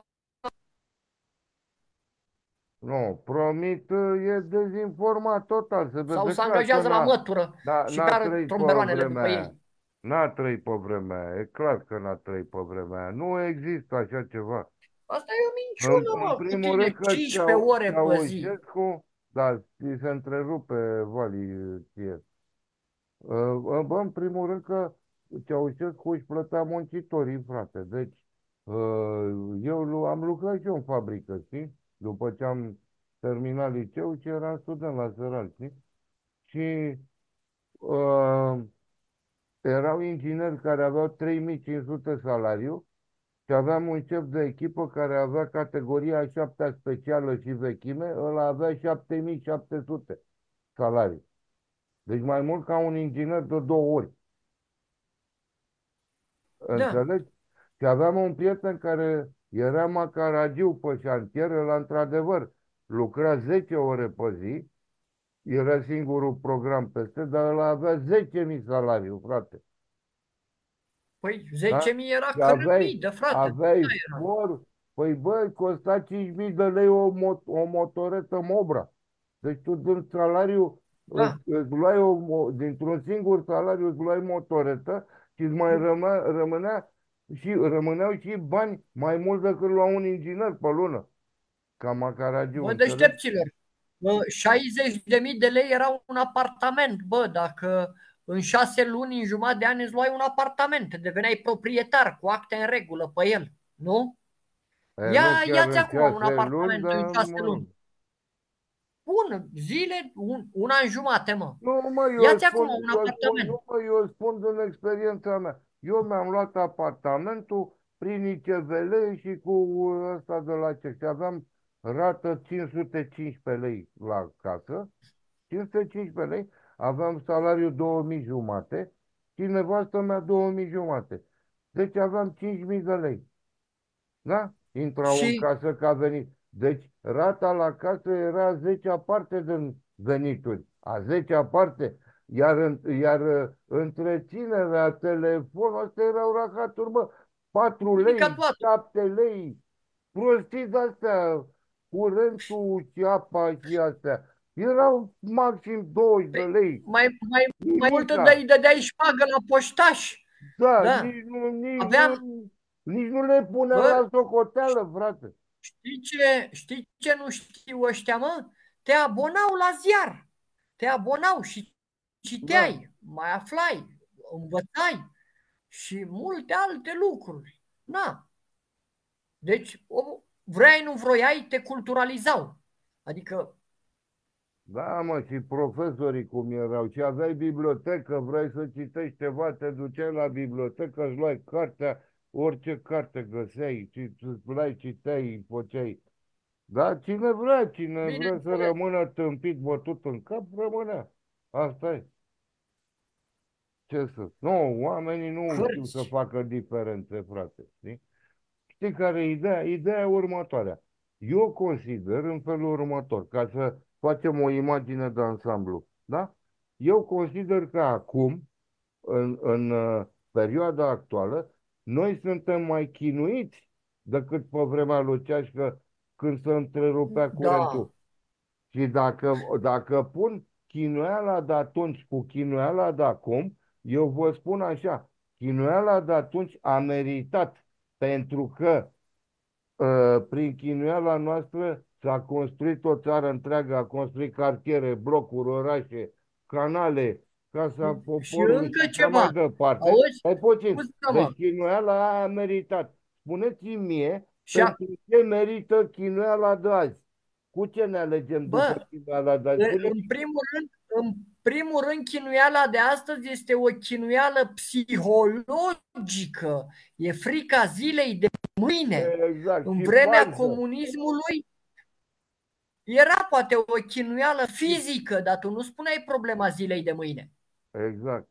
Nu, promit, e dezinformat total, se Sau vede se clar că angajează la mătură și n-a beară trăit pe tromberoanele după vremea aia. ei. N-a trăit pe vremea aia, e clar că n-a trăit pe vremea aia. Nu există așa ceva. Asta e o minciună, În mă, cu primul rând tine că 15 ore pe zi. Ceaușescu, da, ți se întrerupe, Vali, ție. Bă, în primul rând că Ceaușescu își plătea muncitorii, frate. Deci, am lucrat și eu în fabrică, știi? După ce am terminat liceu și eram student la Săral, știi? Și uh, erau ingineri care aveau 3500 salariu și aveam un șef de echipă care avea categoria a 7-a specială și vechime, ăla avea 7700 salarii. Deci mai mult ca un inginer de 2 ori. Da. Înțelegi? Și aveam un prieten care era macaragiu pe șantier, ăla într-adevăr lucra 10 ore pe zi, era singurul program peste, dar ăla avea 10.000 salariu, frate. Păi Da? 10.000 era Și aveai, cărămidă, frate. aveai Da, era. spor, păi băi, costa 5.000 de lei o motoretă Mobra. Deci tu din salariu Da. îți luai dintr-un singur salariu îți luai motoretă și îți mai rămâneau și bani mai mult decât lua un inginer pe lună. Ca macaragiu, Bă, înțelegi? deștepților, 60.000 de lei era un apartament. Bă, dacă în 6 luni, în jumătate de ani îți luai un apartament, deveneai proprietar cu acte în regulă pe el, nu? E, nu chiar Ia-ți în acum un 6 luni, apartament în dar 6 luni. Zile, un an jumate, mă. nu, mă, Ia-ți acum un apartament. nu, mă, eu spun din experiența mea. Eu mi-am luat apartamentul prin ICVL și cu ăsta de la ce. Și aveam rată 515 lei la casă, 515 lei, aveam salariu 2000 jumate și nevastă mea 2000 jumate. Deci aveam 5000 de lei. Da? Intrau în Și casă ca venit. Deci rata la casă era a 10-a parte din venituri. A 10-a parte. Iar întreținerea telefonului, astea erau rahaturi, mă. 4 nimica lei, toată. 7 lei. Prostii de-astea. Curentul și apa și astea. Erau maxim 20 de Păi, lei. mai mult Nimica. îi dădeai șpagă la poștaș. Da, Da. Aveam, nici nu le punea bă, la socoteală, frate. știi ce nu știu ăștia, mă? Te abonau la ziar. Te abonau și Da. citeai, mai aflai, învățai și multe alte lucruri. Na. Deci, vrei, nu vroiai, te culturalizau. Adică, Da, mă, și profesorii cum erau. Și aveai bibliotecă, vrei să citești ceva, te duceai la bibliotecă, îți luai cartea, orice carte găseai, și îți luai, citeai, făceai. Da, cine vrea să bineînțeles, rămână tâmpit, bătut în cap, rămânea. Asta e. Ce să... Nu, oamenii nu știu să cărți. facă diferențe, frate. Știi? Știi care e ideea? Ideea e următoarea. Eu consider în felul următor, ca să facem o imagine de ansamblu, da? Eu consider că acum, în perioada actuală, noi suntem mai chinuiți decât pe vremea lui Ceașcă când se întrerupea Da, curentul. Și dacă pun chinuiala de atunci cu chinuiala de acum, eu vă spun așa, chinuiala de atunci a meritat, pentru că prin chinuiala noastră s-a construit o țară întreagă, a construit cartiere, blocuri, orașe, canale, Casa Și Poporului și încă așa mai ceva. departe. Auzi? Ai puțin. Scuze-mă. Deci chinuiala aia a meritat. Spuneți-mi mie Și pentru ce merită chinuiala de azi. Cu ce ne alegem după bă, chinuiala de azi? Cu nimic. în primul rând, chinuiala de astăzi este o chinuială psihologică. E frica zilei de mâine. Exact. În Și vremea falsă. comunismului era poate o chinuială fizică, dar tu nu spuneai problema zilei de mâine. Exact.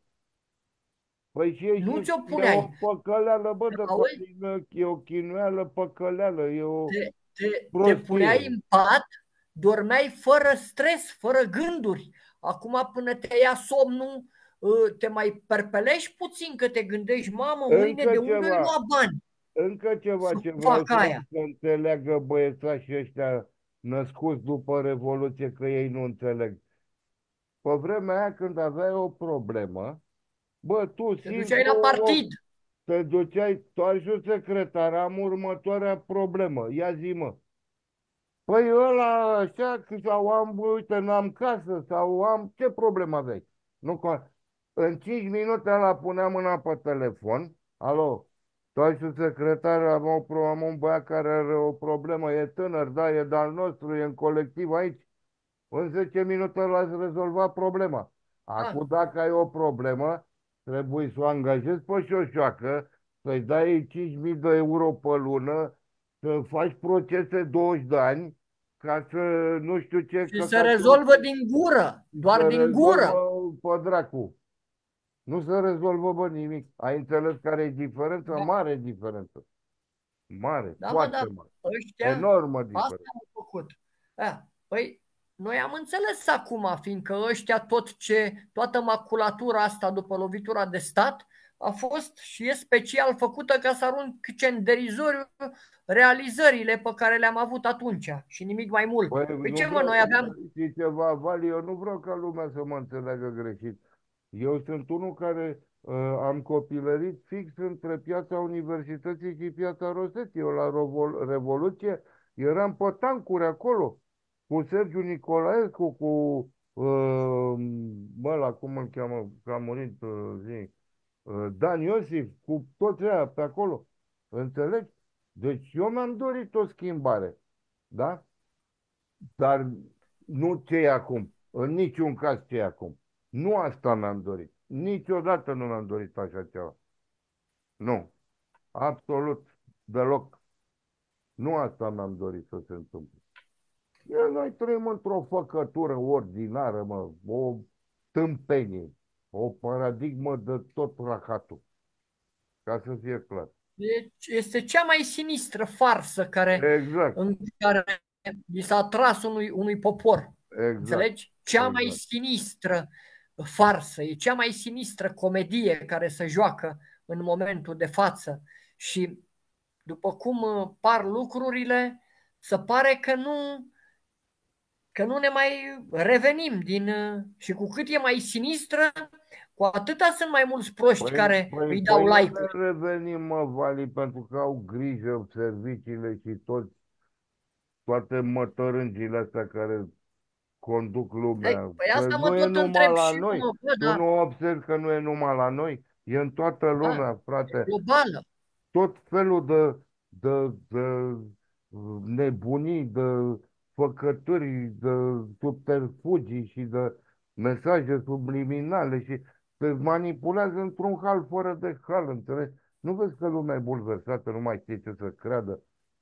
Păi și e, Nu și, ți-o e o puneai. păcăleală, bă, de Auzi? fapt, e o chinuială păcăleală, e o Te puneai prostie. în pat, dormeai fără stres, fără gânduri. Acum până te ia somnul, te mai perpelești puțin că te gândești, mamă, mâine Încă de unde îi ceva, lua bani încă ceva să ce vreau fac aia? să înțeleagă băiețașii ăștia născuți după Revoluție, că ei nu înțeleg. Pe vremea aia când aveai o problemă, bă, tu Te duceai la simplu partid. te duceai, tu ajungi secretar, am următoarea problemă, ia zi mă. Păi ăla așa, că sau am, uite, n-am casă, sau am, ce problemă aveai? Nu, în 5 minute ăla punea mâna pe telefon, alo, tu ai și secretar, am un băiat care are o problemă, e tânăr, da, e de-al nostru, e în colectiv aici, în 10 minute l-ați rezolvat problema. Ah, Acum, dacă ai o problemă, trebuie să o angajezi pe șoșoacă, să-i dai 5.000 de euro pe lună, să faci procese 20 de ani, ca să nu știu ce, și că se ca să rezolvă din gură, se doar din rezolvă gură. pe dracu. Nu se rezolvă, bă, nimic. Ai înțeles care e diferența? Da, Mare diferență. Mare, da, mă, foarte da, mare. ăștia, Enormă asta diferență. au făcut. Da. Păi, noi am înțeles acum, fiindcă ăștia toată maculatura asta după lovitura de stat a fost și e special făcută ca să arunce în derizoriu realizările pe care le-am avut atunci și nimic mai mult. Păi Păi nu ce mă, vreau, noi aveam. știi ceva, Vali, eu nu vreau ca lumea să mă înțeleagă greșit. Eu sunt unul care am copilărit fix între piața Universității și piața Rosetti. Eu la Revoluție eram pe tancuri acolo, cu Sergiu Nicolaescu, cu ăla, cum îl cheamă, că a murit, Dan Iosif, cu toți ăia pe acolo. Înțelegi? Deci eu mi-am dorit o schimbare. Da? Dar nu ce e acum. În niciun caz ce e acum. Nu asta mi-am dorit. Niciodată nu mi-am dorit așa ceva. Nu. Absolut deloc. Nu asta mi-am dorit să se întâmple. Noi trăim într-o făcătură ordinară, mă, o tâmpenie, o paradigmă de tot rahatul, ca să fie clar. Deci este cea mai sinistră farsă Exact, în care i s-a tras unui popor. exact, Înțelegi? Cea mai exact. sinistră farsă, e cea mai sinistră comedie care se joacă în momentul de față. Și după cum par lucrurile, se pare că nu ne mai revenim și cu cât e mai sinistră, cu atâta sunt mai mulți proști care îi dau Păi nu ne like-uri. revenim, mă, Vali, pentru că au grijă serviciile și toate mătărângile astea care conduc lumea. Păi Că asta mă nu e tot numai întreb la și eu, noi. mă, bă, Tu da, nu observi că nu e numai la noi. E în toată da, lumea, e frate. globală. Tot felul de nebunii, de făcături, de subterfugii și de mesaje subliminale și se manipulează într-un hal fără de hal, înțelegi? Nu vezi că lumea e bulversată, nu mai știe ce să creadă.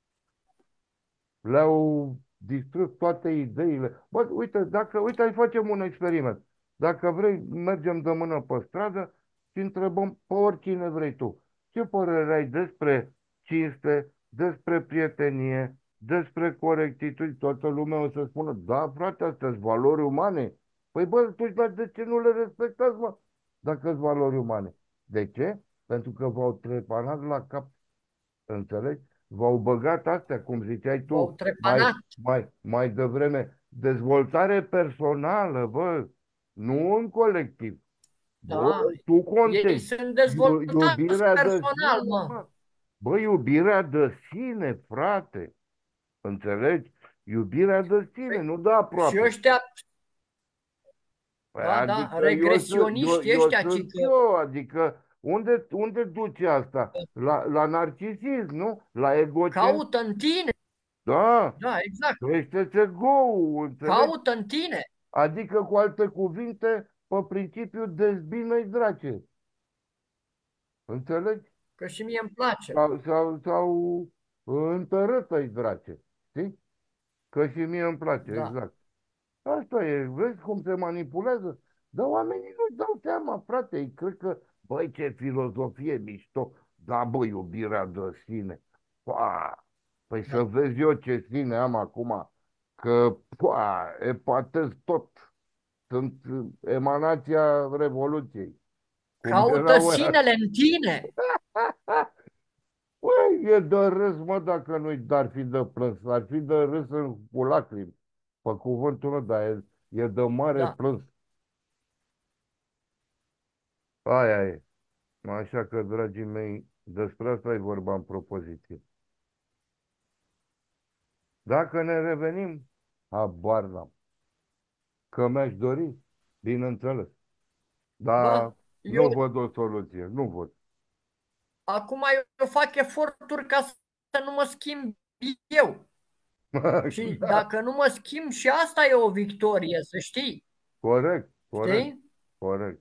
Le-au distrus toate ideile. Bă, uite, uite, hai facem un experiment. Dacă vrei, mergem de mână pe stradă și întrebăm pe oricine vrei tu. Ce părere ai despre cinste, despre prietenie, despre corectitudine? Toată lumea o să spună, da, frate, astea sunt valori umane. Păi bă, tu, dar de ce nu le respectați, mă? Dacă sunt valori umane. De ce? Pentru că v-au trepanat la cap. Înțelegi? V-au băgat astea, cum ziceai Au tu, trepanat. mai devreme. Dezvoltare personală, bă. nu în colectiv. Bă, Da, tu ei contezi. sunt dezvoltați Iubirea de personal, sine, mă. mă. Bă, iubirea de sine, frate. Înțelegi? Iubirea de sine, Păi, nu de și aproape. ăștia, Păi da, da, adică regresioniști eu ăștia, ci sunt că eu, adică unde duce asta? La narcisism, nu? La egocentrism. caută în tine, Da, da, exact, crește ego-ul, înțelegi? caută în tine, Adică, cu alte cuvinte, pe principiu dezbină-i drace. Înțelegi? că și mie îmi place. Sau întărâtă-i drace. Știi? Că și mie îmi place, Da. exact. Asta e, vezi cum se manipulează? Dar oamenii nu-și dau seama, frate, ei cred că, băi, ce filozofie mișto, da, băi, iubirea de sine. Pua, păi să Da. vezi eu ce sine am acum, că, pua, epatez tot. Sunt emanația Revoluției. Cum Caută erau ăia. sinele în tine. Băi, e de râs, mă, dacă nu-i dar fi de plâns. Ar fi de râs cu lacrimi. Pe cuvântul meu, dar e de mare Da. plâns. Aia e. Așa că, dragii mei, despre asta e vorba în propoziție. Dacă ne revenim, habar n-am. Că mi-aș dori, bineînțeles. Bă, Dar eu nu văd o soluție. Nu văd. acum eu fac eforturi ca să nu mă schimb eu. Și Da, dacă nu mă schimb, și asta e o victorie, să știi. corect, corect, Știi? corect.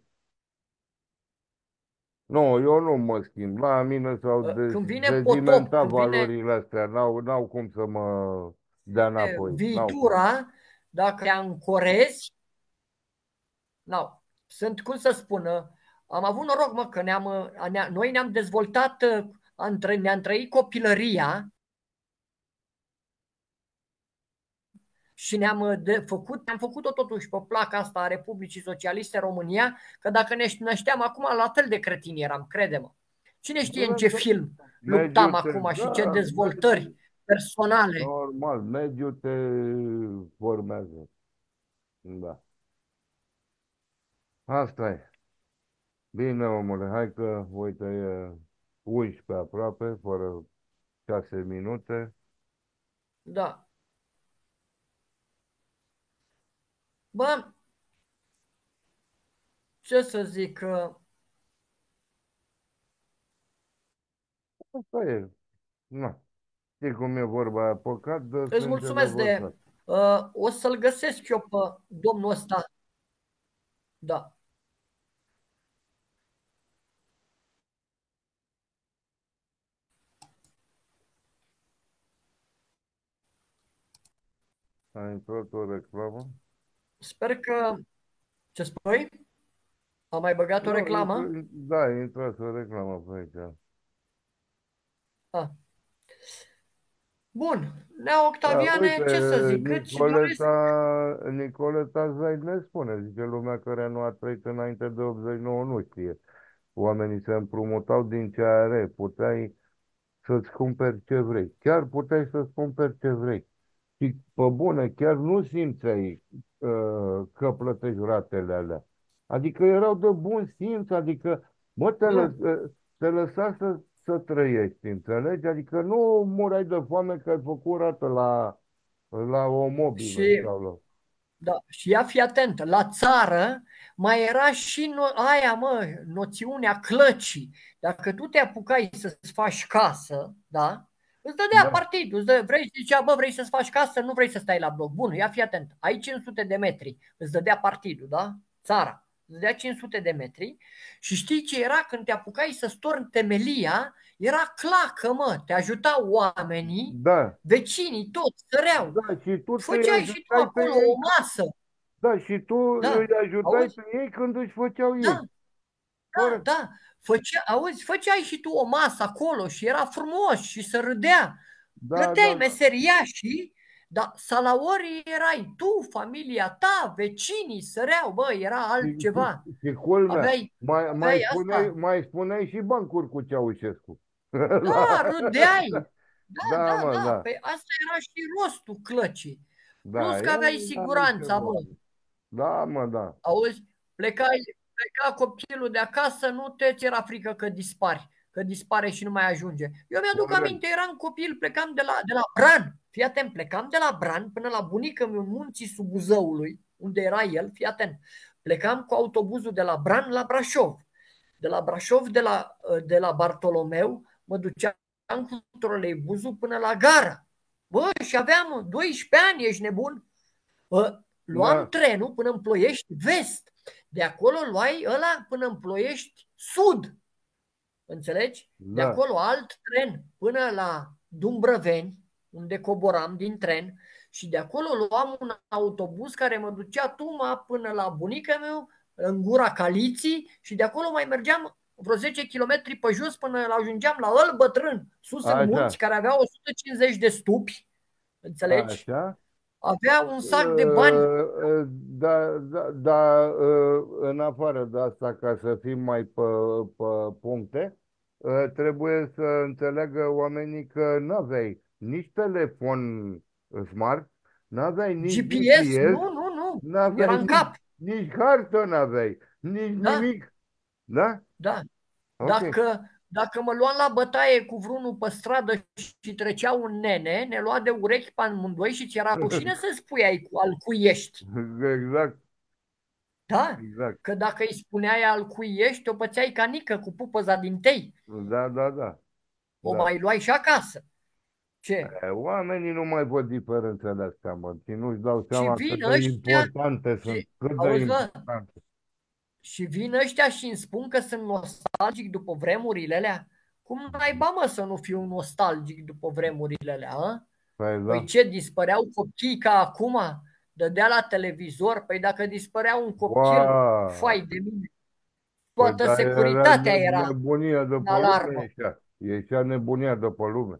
Nu, eu nu mă schimb. La mine s-au Când vine potop, dezimentat când vine valorile astea. N-au cum să mă dea înapoi. N-au cum. viitura, dacă te ancorezi, nu, sunt, cum să spun, am avut noroc, mă, că noi ne-am dezvoltat, ne-am trăit copilăria și am făcut-o totuși pe placa asta a Republicii Socialiste România, că dacă ne nășteam acum, la fel de cretini eram, crede-mă. Cine știe în ce Da, film luptam mediul te, acum și ce da, dezvoltări personale. normal, mediul te formează. Da. Asta e. Bine, omule, hai că, uite, e 11 aproape, fără 6 minute. Da. Bă, ce să zic, Asta e. Na. Știi cum e vorba aia, păcat de îți sânge mulțumesc nevărsat. o să-l găsesc eu pe domnul ăsta. Da. A intrat o reclamă? Sper că, ce spui? Am mai băgat o Nu, reclamă? da, a intrat o reclamă pe aici. Ah. Bun. Nea Da, Octaviane, uite, ce să zic? Îți doresc. Nicoleta Zai ne spune, zice, lumea care nu a trăit înainte de 89 nu știe. Oamenii se împrumutau din ce are, puteai să-ți cumperi ce vrei. Chiar puteai să-ți cumperi ce vrei. Și pe bune, chiar nu simțeai că plătești ratele alea. Adică erau de bun simț, adică, mă, Nu. te lăsa să trăiești, înțelegi? Adică nu murai de foame că ai făcut rată la o mobilă Și, sau la... da, și ia fi atent, la țară mai era și aia, mă, noțiunea clăcii. Dacă tu te apucai să-ți faci casă, da? Îți dădea Da, partidul, zicea, bă, vrei să-ți faci casă, nu vrei să stai la bloc. Bun, ia fi atent, ai 500 de metri, îți dădea partidul, da? Țara, îți dădea 500 de metri și știi ce era când te apucai să storni temelia, era clacă, mă, te ajutau oamenii, da, vecinii, toți, săreau. da, și tu te Făceai și tu ajutai pe acolo o ei, masă. da, și tu îi Da, ajutai auzi? pe ei când își făceau Da, ei. da, Corect. da. Auzi, făceai și tu o masă acolo și era frumos și se râdea. Da, Plăteai da, da. meseriașii, dar salaorii erai tu, familia ta, vecinii, săreau, bă, era altceva. Și culmea, Aveai, aveai asta. mai spuneai și bancuri cu Ceaușescu. Da, râdeai. Da, Da, da, mă, da. da. Păi asta era și rostul clăcii. Da, Plus că e aveai altceva. siguranța, mă. Da, mă, da. Auzi, pleca copilul de acasă, nu ți era frică că dispari, că dispare și nu mai ajunge. Eu mi-aduc Corect. aminte, eram copil, plecam de la Bran. Fii atent, plecam de la Bran până la bunica meu în munții Subuzăului, unde era el, fii atent. Plecam cu autobuzul de la Bran la Brașov. De la Brașov, de la Bartolomeu, mă duceam cu troleibuzul până la gara. Bă, și aveam 12 ani, ești nebun? Luam Da, trenul până în Ploiești vest. De acolo luai ăla până în Ploiești sud. Înțelegi? De da. acolo alt tren până la Dumbrăveni, unde coboram din tren. Și de acolo luam un autobuz care mă ducea tuma până la bunica meu, în gura Caliții. Și de acolo mai mergeam vreo 10 kilometri pe jos până ajungeam la Îl Bătrân, sus în munți, Așa, care avea 150 de stupi. Înțelegi? așa. Avea un sac de bani. Da, da, da, în afară de asta, ca să fim mai pe puncte, trebuie să înțeleagă oamenii că nu aveai nici telefon smart, nu aveai nici GPS? GPS, Nu. nu Era aveai în nici, cap. nici hartă, nu aveai, nici Da, nimic. Da? da. Ok. Dacă mă luam la bătaie cu vreunul pe stradă și trecea un nene, ne lua de urechi pe amândoi și ți era rușine să spui al cui ești. Exact, Da? exact. Că dacă îi spuneai al cui ești, o pățeai canică cu pupăza din tei. Da, da, da. O Da. mai luai și acasă. Ce? Oamenii nu mai văd diferențele astea, mă, și nu-și dau Și seama cât vin de ăștia importante sunt, și, cât de auzi, bă, importante. și vin ăștia și îmi spun că sunt nostalgic după vremurile alea. Cum naiba, mă, să nu fiu nostalgic după vremurile alea, a? Păi Păi da. ce, dispăreau copiii ca acum? Dădea la televizor? Păi dacă dispărea un copil, Wow! fai de mine, Păi toată da, era securitatea era nebunia de în pe lume, alarmă. ieșea. Ieșea nebunia de pe lume.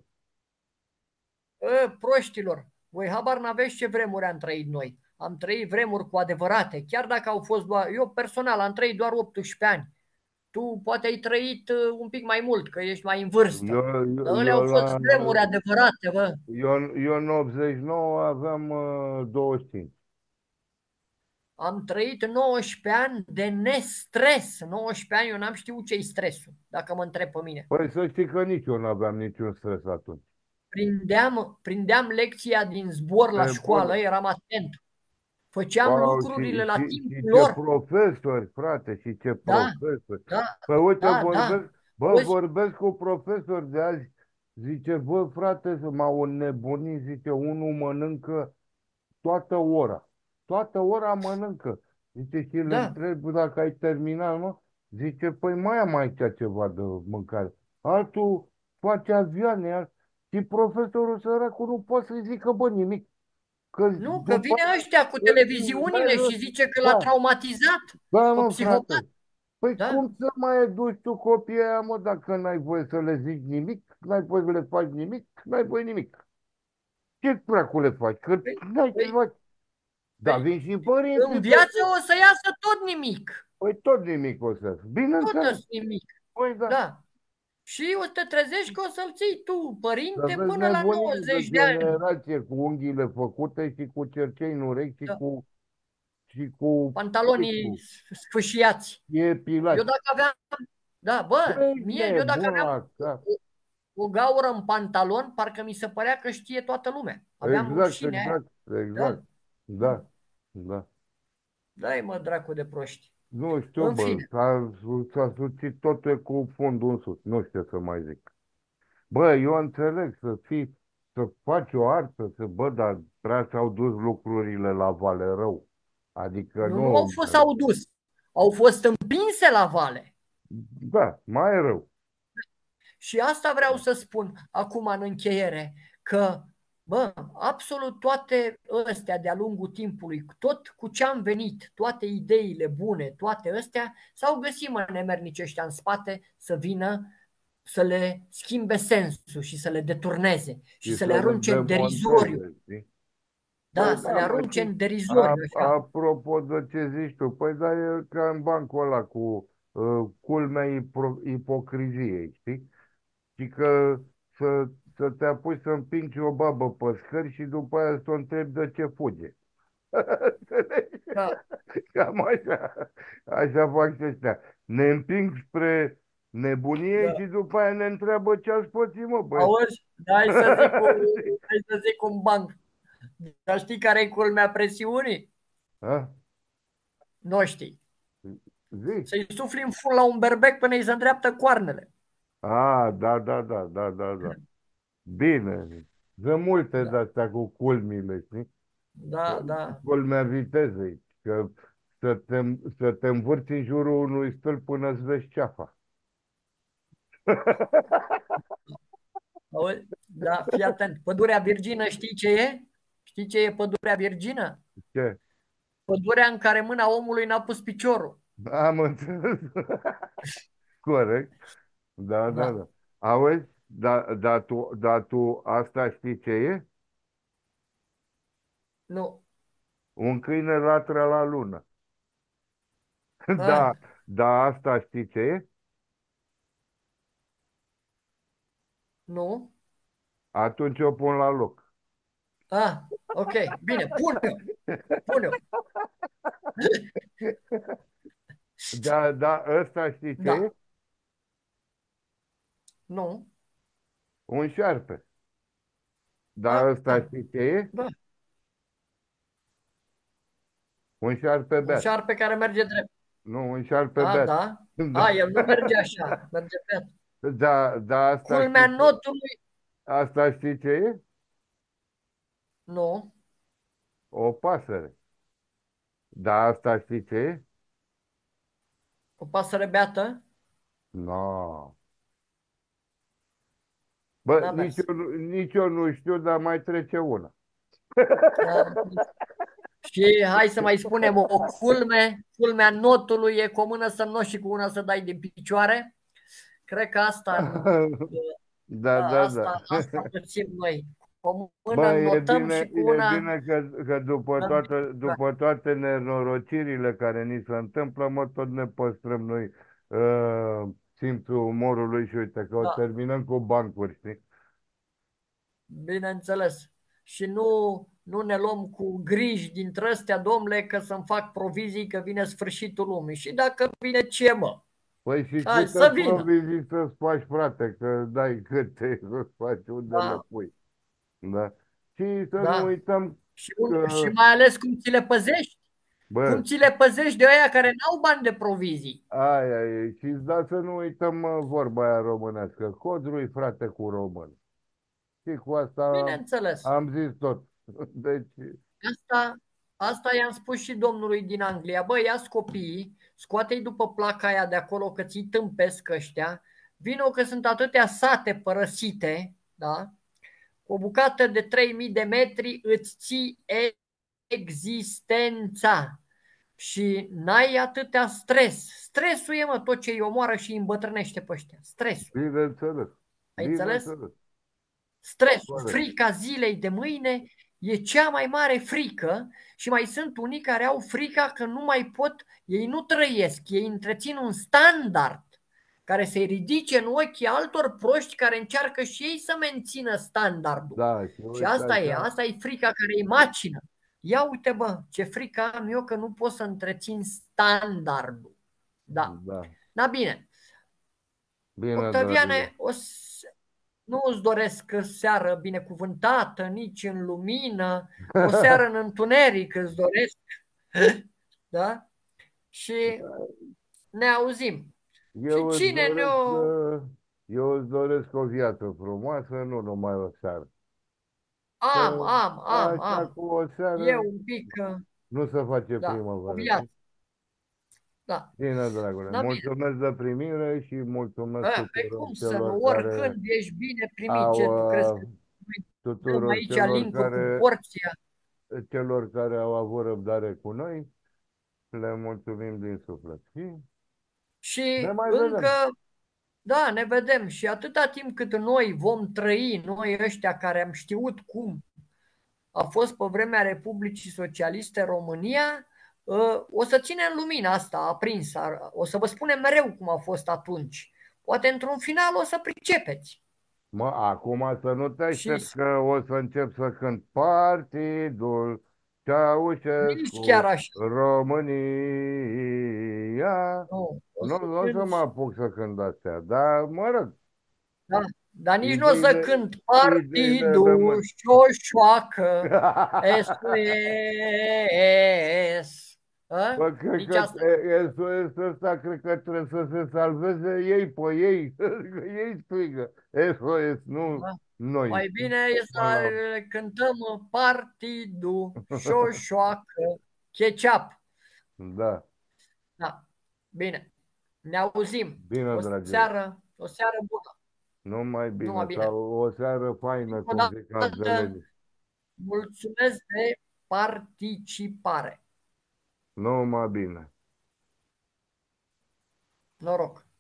Proștilor, voi habar n-aveți ce vremuri am trăit noi. Am trăit vremuri cu adevărate, chiar dacă au fost doar... Eu personal am trăit doar 18 ani. Tu poate ai trăit un pic mai mult, că ești mai în vârstă. Eu, eu, Dar alea eu, au fost la, vremuri adevărate, bă. eu în 89 aveam 25. Am trăit 19 ani de nestres. 19 ani eu n-am știut ce-i stresul, dacă mă întreb pe mine. Păi să știi că nici eu nu aveam niciun stres atunci. Prindeam lecția din zbor la E școală, bun. eram atent. Făceam Wow, lucrurile la și timpul ce lor. profesori, frate, și ce Da, profesori. da, Păi uite, da. Auzi? vorbesc cu profesori de azi, zice, bă, frate, m-au înnebunit, zice, unul mănâncă toată ora. Toată ora mănâncă. Zice, și îl Da. întreb dacă ai terminat, mă? Zice, păi mai am aici ceva de mâncare. Altul face avioane, și profesorul săracul nu poate să-i zică, bă, nimic. Că Nu, că după vine aia ăștia cu îl televiziunile merge, și zice că l-a da, traumatizat da, pe mă, psihopat. frate. Păi Da? cum să mai educi tu copiii aia, mă, dacă n-ai voie să le zici nimic, n-ai voie să le faci nimic, n-ai voie nimic. Ce dracu le faci? Că Păi, n-ai ce păi, faci. Dar păi, vin și în părinții pe viață acolo. o să iasă tot nimic. Păi tot nimic o să fie. Tot Bineînțeles. îți nimic. Păi da. Da. Și o să te trezești că o să-l ții tu, Să părinte, vezi până la nebunii de 90 de ani. generație cu unghiile făcute și cu cercei în urechi Da. și cu Pantalonii picul. sfâșiați. E Eu epilat. dacă aveam, da, bă, Păi eu dacă nebun aveam la cap. o gaură în pantalon, parcă mi se părea că știe toată lumea. Aveam Exact, rușine aia. exact, Da. exact. Da, da. Dai mă, dracu de proști. Nu știu, În bă, fine, s-a suțit totul cu fundul în sus. Nu știu ce să mai zic. Bă, eu înțeleg să faci o artă, bă, dar prea s-au dus lucrurile la vale rău. Adică nu au nu, fost au dus, au fost împinse la vale. da, mai e rău. Și asta vreau să spun acum în încheiere, că, bă, absolut toate astea de-a lungul timpului, tot cu ce am venit, toate ideile bune, toate astea, s-au găsit mă nemernici ăștia în spate să vină să le schimbe sensul și să le deturneze și Și să să le le arunce în derizoriu. demonteze, știi? Da, Păi să da, le mă, arunce și în derizoriu, așa. apropo de ce zici tu, păi da, e ca în bancul ăla cu culmea ipocriziei, știi? Și că să te apuci să împingi o babă pe scări și după aia să o întrebi de ce fuge. Da. Cam așa, așa fac și ăștia. Ne împing spre nebunie Da. și după aia ne întreabă ce ați pățit, mă, băieți. Auzi? Hai să zic un banc. Dar știi care e culmea presiunii? Ha? Nu știi. Zi. Să-i sufli în fund la un berbec până îi se îndreaptă coarnele. Da, da, da, da, da, da. Bine. Sunt multe Da, de-astea cu culmile, știi? da, da. Culmea vitezei. Că să te învârți în jurul unui stâlp până îți vezi ceafa. Auzi? Da, fii atent. Pădurea virgină știi ce e? Știi ce e pădurea virgină? Ce? Pădurea în care mâna omului n-a pus piciorul. Am înțeles. Corect. Da, da, Da. da. Auzi? Tu asta știi ce e? Nu. Un câine latră la lună. Da, Ah, asta știi ce e? nu. Atunci o pun la loc. Ah, ok. Bine, pune-o. Pune-o. Ăsta știi ce e? Da. Nu. Un șarpe. Ah, Ăsta știi ce e? da. Un șarpe Un beat. șarpe care merge drept. Nu, un șarpe A, beat. da. A, el nu merge așa. Merge pe. Asta Culmea știi ce e? notului. Asta știi ce e? Nu. O pasăre. Asta știi ce e? O pasăre beată. No. Bă, N-a mers. nici eu nu știu, dar mai trece una. Da. Și hai să mai spunem o culme. Culmea notului e cu o mână să noți și cu una să dai din picioare. Cred că Da, da, da, da. asta pățim noi. Cu o mână Bă, notăm și cu e una bine că dăm din picioare. după toate nenorocirile care ni se întâmplă, mă, tot ne păstrăm noi simțul umorului și uite că o Da, terminăm cu bancuri, știi? bineînțeles. Și nu ne luăm cu griji dintre astea, domnule, că să-mi fac provizii că vine sfârșitul lumii. Și dacă vine ce, mă? Păi și Hai câtă să vină. provizii să-ți faci, frate, că dai câte să-ți faci, unde le Da, pui, da? Și să nu da. uităm Și că, mai ales cum ți le păzești. Cum bă, ți le păzești de aia care n-au bani de provizii. aia e, și da să nu uităm vorba aia românească, codrui frate cu român. Și cu asta Bineînțeles. am zis tot. Deci, Asta, asta i-am spus și domnului din Anglia. Băi, ia-ți copiii, scoate-i după placa aia de acolo că ți-i tâmpesc ăștia, vino că sunt atâtea sate părăsite, da? Cu o bucată de 3000 de metri îți ții existența și n-ai atâtea stres. Stresul e, mă, tot ce îi omoară și îi îmbătrânește pe ăștia. Stresul. bineînțeles, Ai înțeles? bineînțeles, Stresul, corect. frica zilei de mâine e cea mai mare frică și mai sunt unii care au frica că nu mai pot, ei nu trăiesc, ei întrețin un standard care să-i ridice în ochii altor proști care încearcă și ei să mențină standardul. Da, și Și uite asta așa, e frica care îi macină. Ia uite, bă, ce frică am eu că nu pot să întrețin standardul. Da. da, Da, bine. bine, dragilor. Octaviane, nu îți doresc seară binecuvântată, nici în lumină, o seară în întuneric îți doresc, da? Și ne auzim. Și Eu îți cine doresc, ne-o... eu îți doresc o viață frumoasă, nu numai o seară. Am, Că am, am, așa am. cu o E seară un pic, nu se face da, o primăvară, viață, știi? da. Bine, dragule, Da, bine. mulțumesc de primire și mulțumesc Pe tuturor cum să nu, celor care oricând ești bine primit, au, ce tu crezi că noi dăm tuturor aici link-uri cu porția? celor care au avut răbdare cu noi, le mulțumim din suflet. Și ne Și mai încă, vedem. da, ne vedem. Și atâta timp cât noi vom trăi, noi ăștia care am știut cum a fost pe vremea Republicii Socialiste România, o să ținem lumina asta aprinsă, o să vă spunem mereu cum a fost atunci. Poate într-un final o să pricepeți. Mă, acum să nu te Și aștepți că o să încep să cânt partidul. Nici chiar Ceaușescu, așa. România. Nu, o Nu, să nu o să mă cânti. apuc să cânt astea, dar mă rog, Da, dar nici nu o să ideile, cânt ideile Partidul rămân. Șoșoacă, SOS. A? Bă, cred Nici că asta. SOS ăsta, cred că trebuie să se salveze ei pe ei. Că ei strigă SOS, nu Da? noi. Mai bine e să Până la... le cântăm Partidul Șoșoacă, Ketchup. Da, Da, bine. Ne auzim. bine, dragilor. O seară bună. Numai Numai bine, bine. sau o seară faină, Încă o cum zic dată, ardelenii. mulțumesc de participare. Numai bine. Noroc!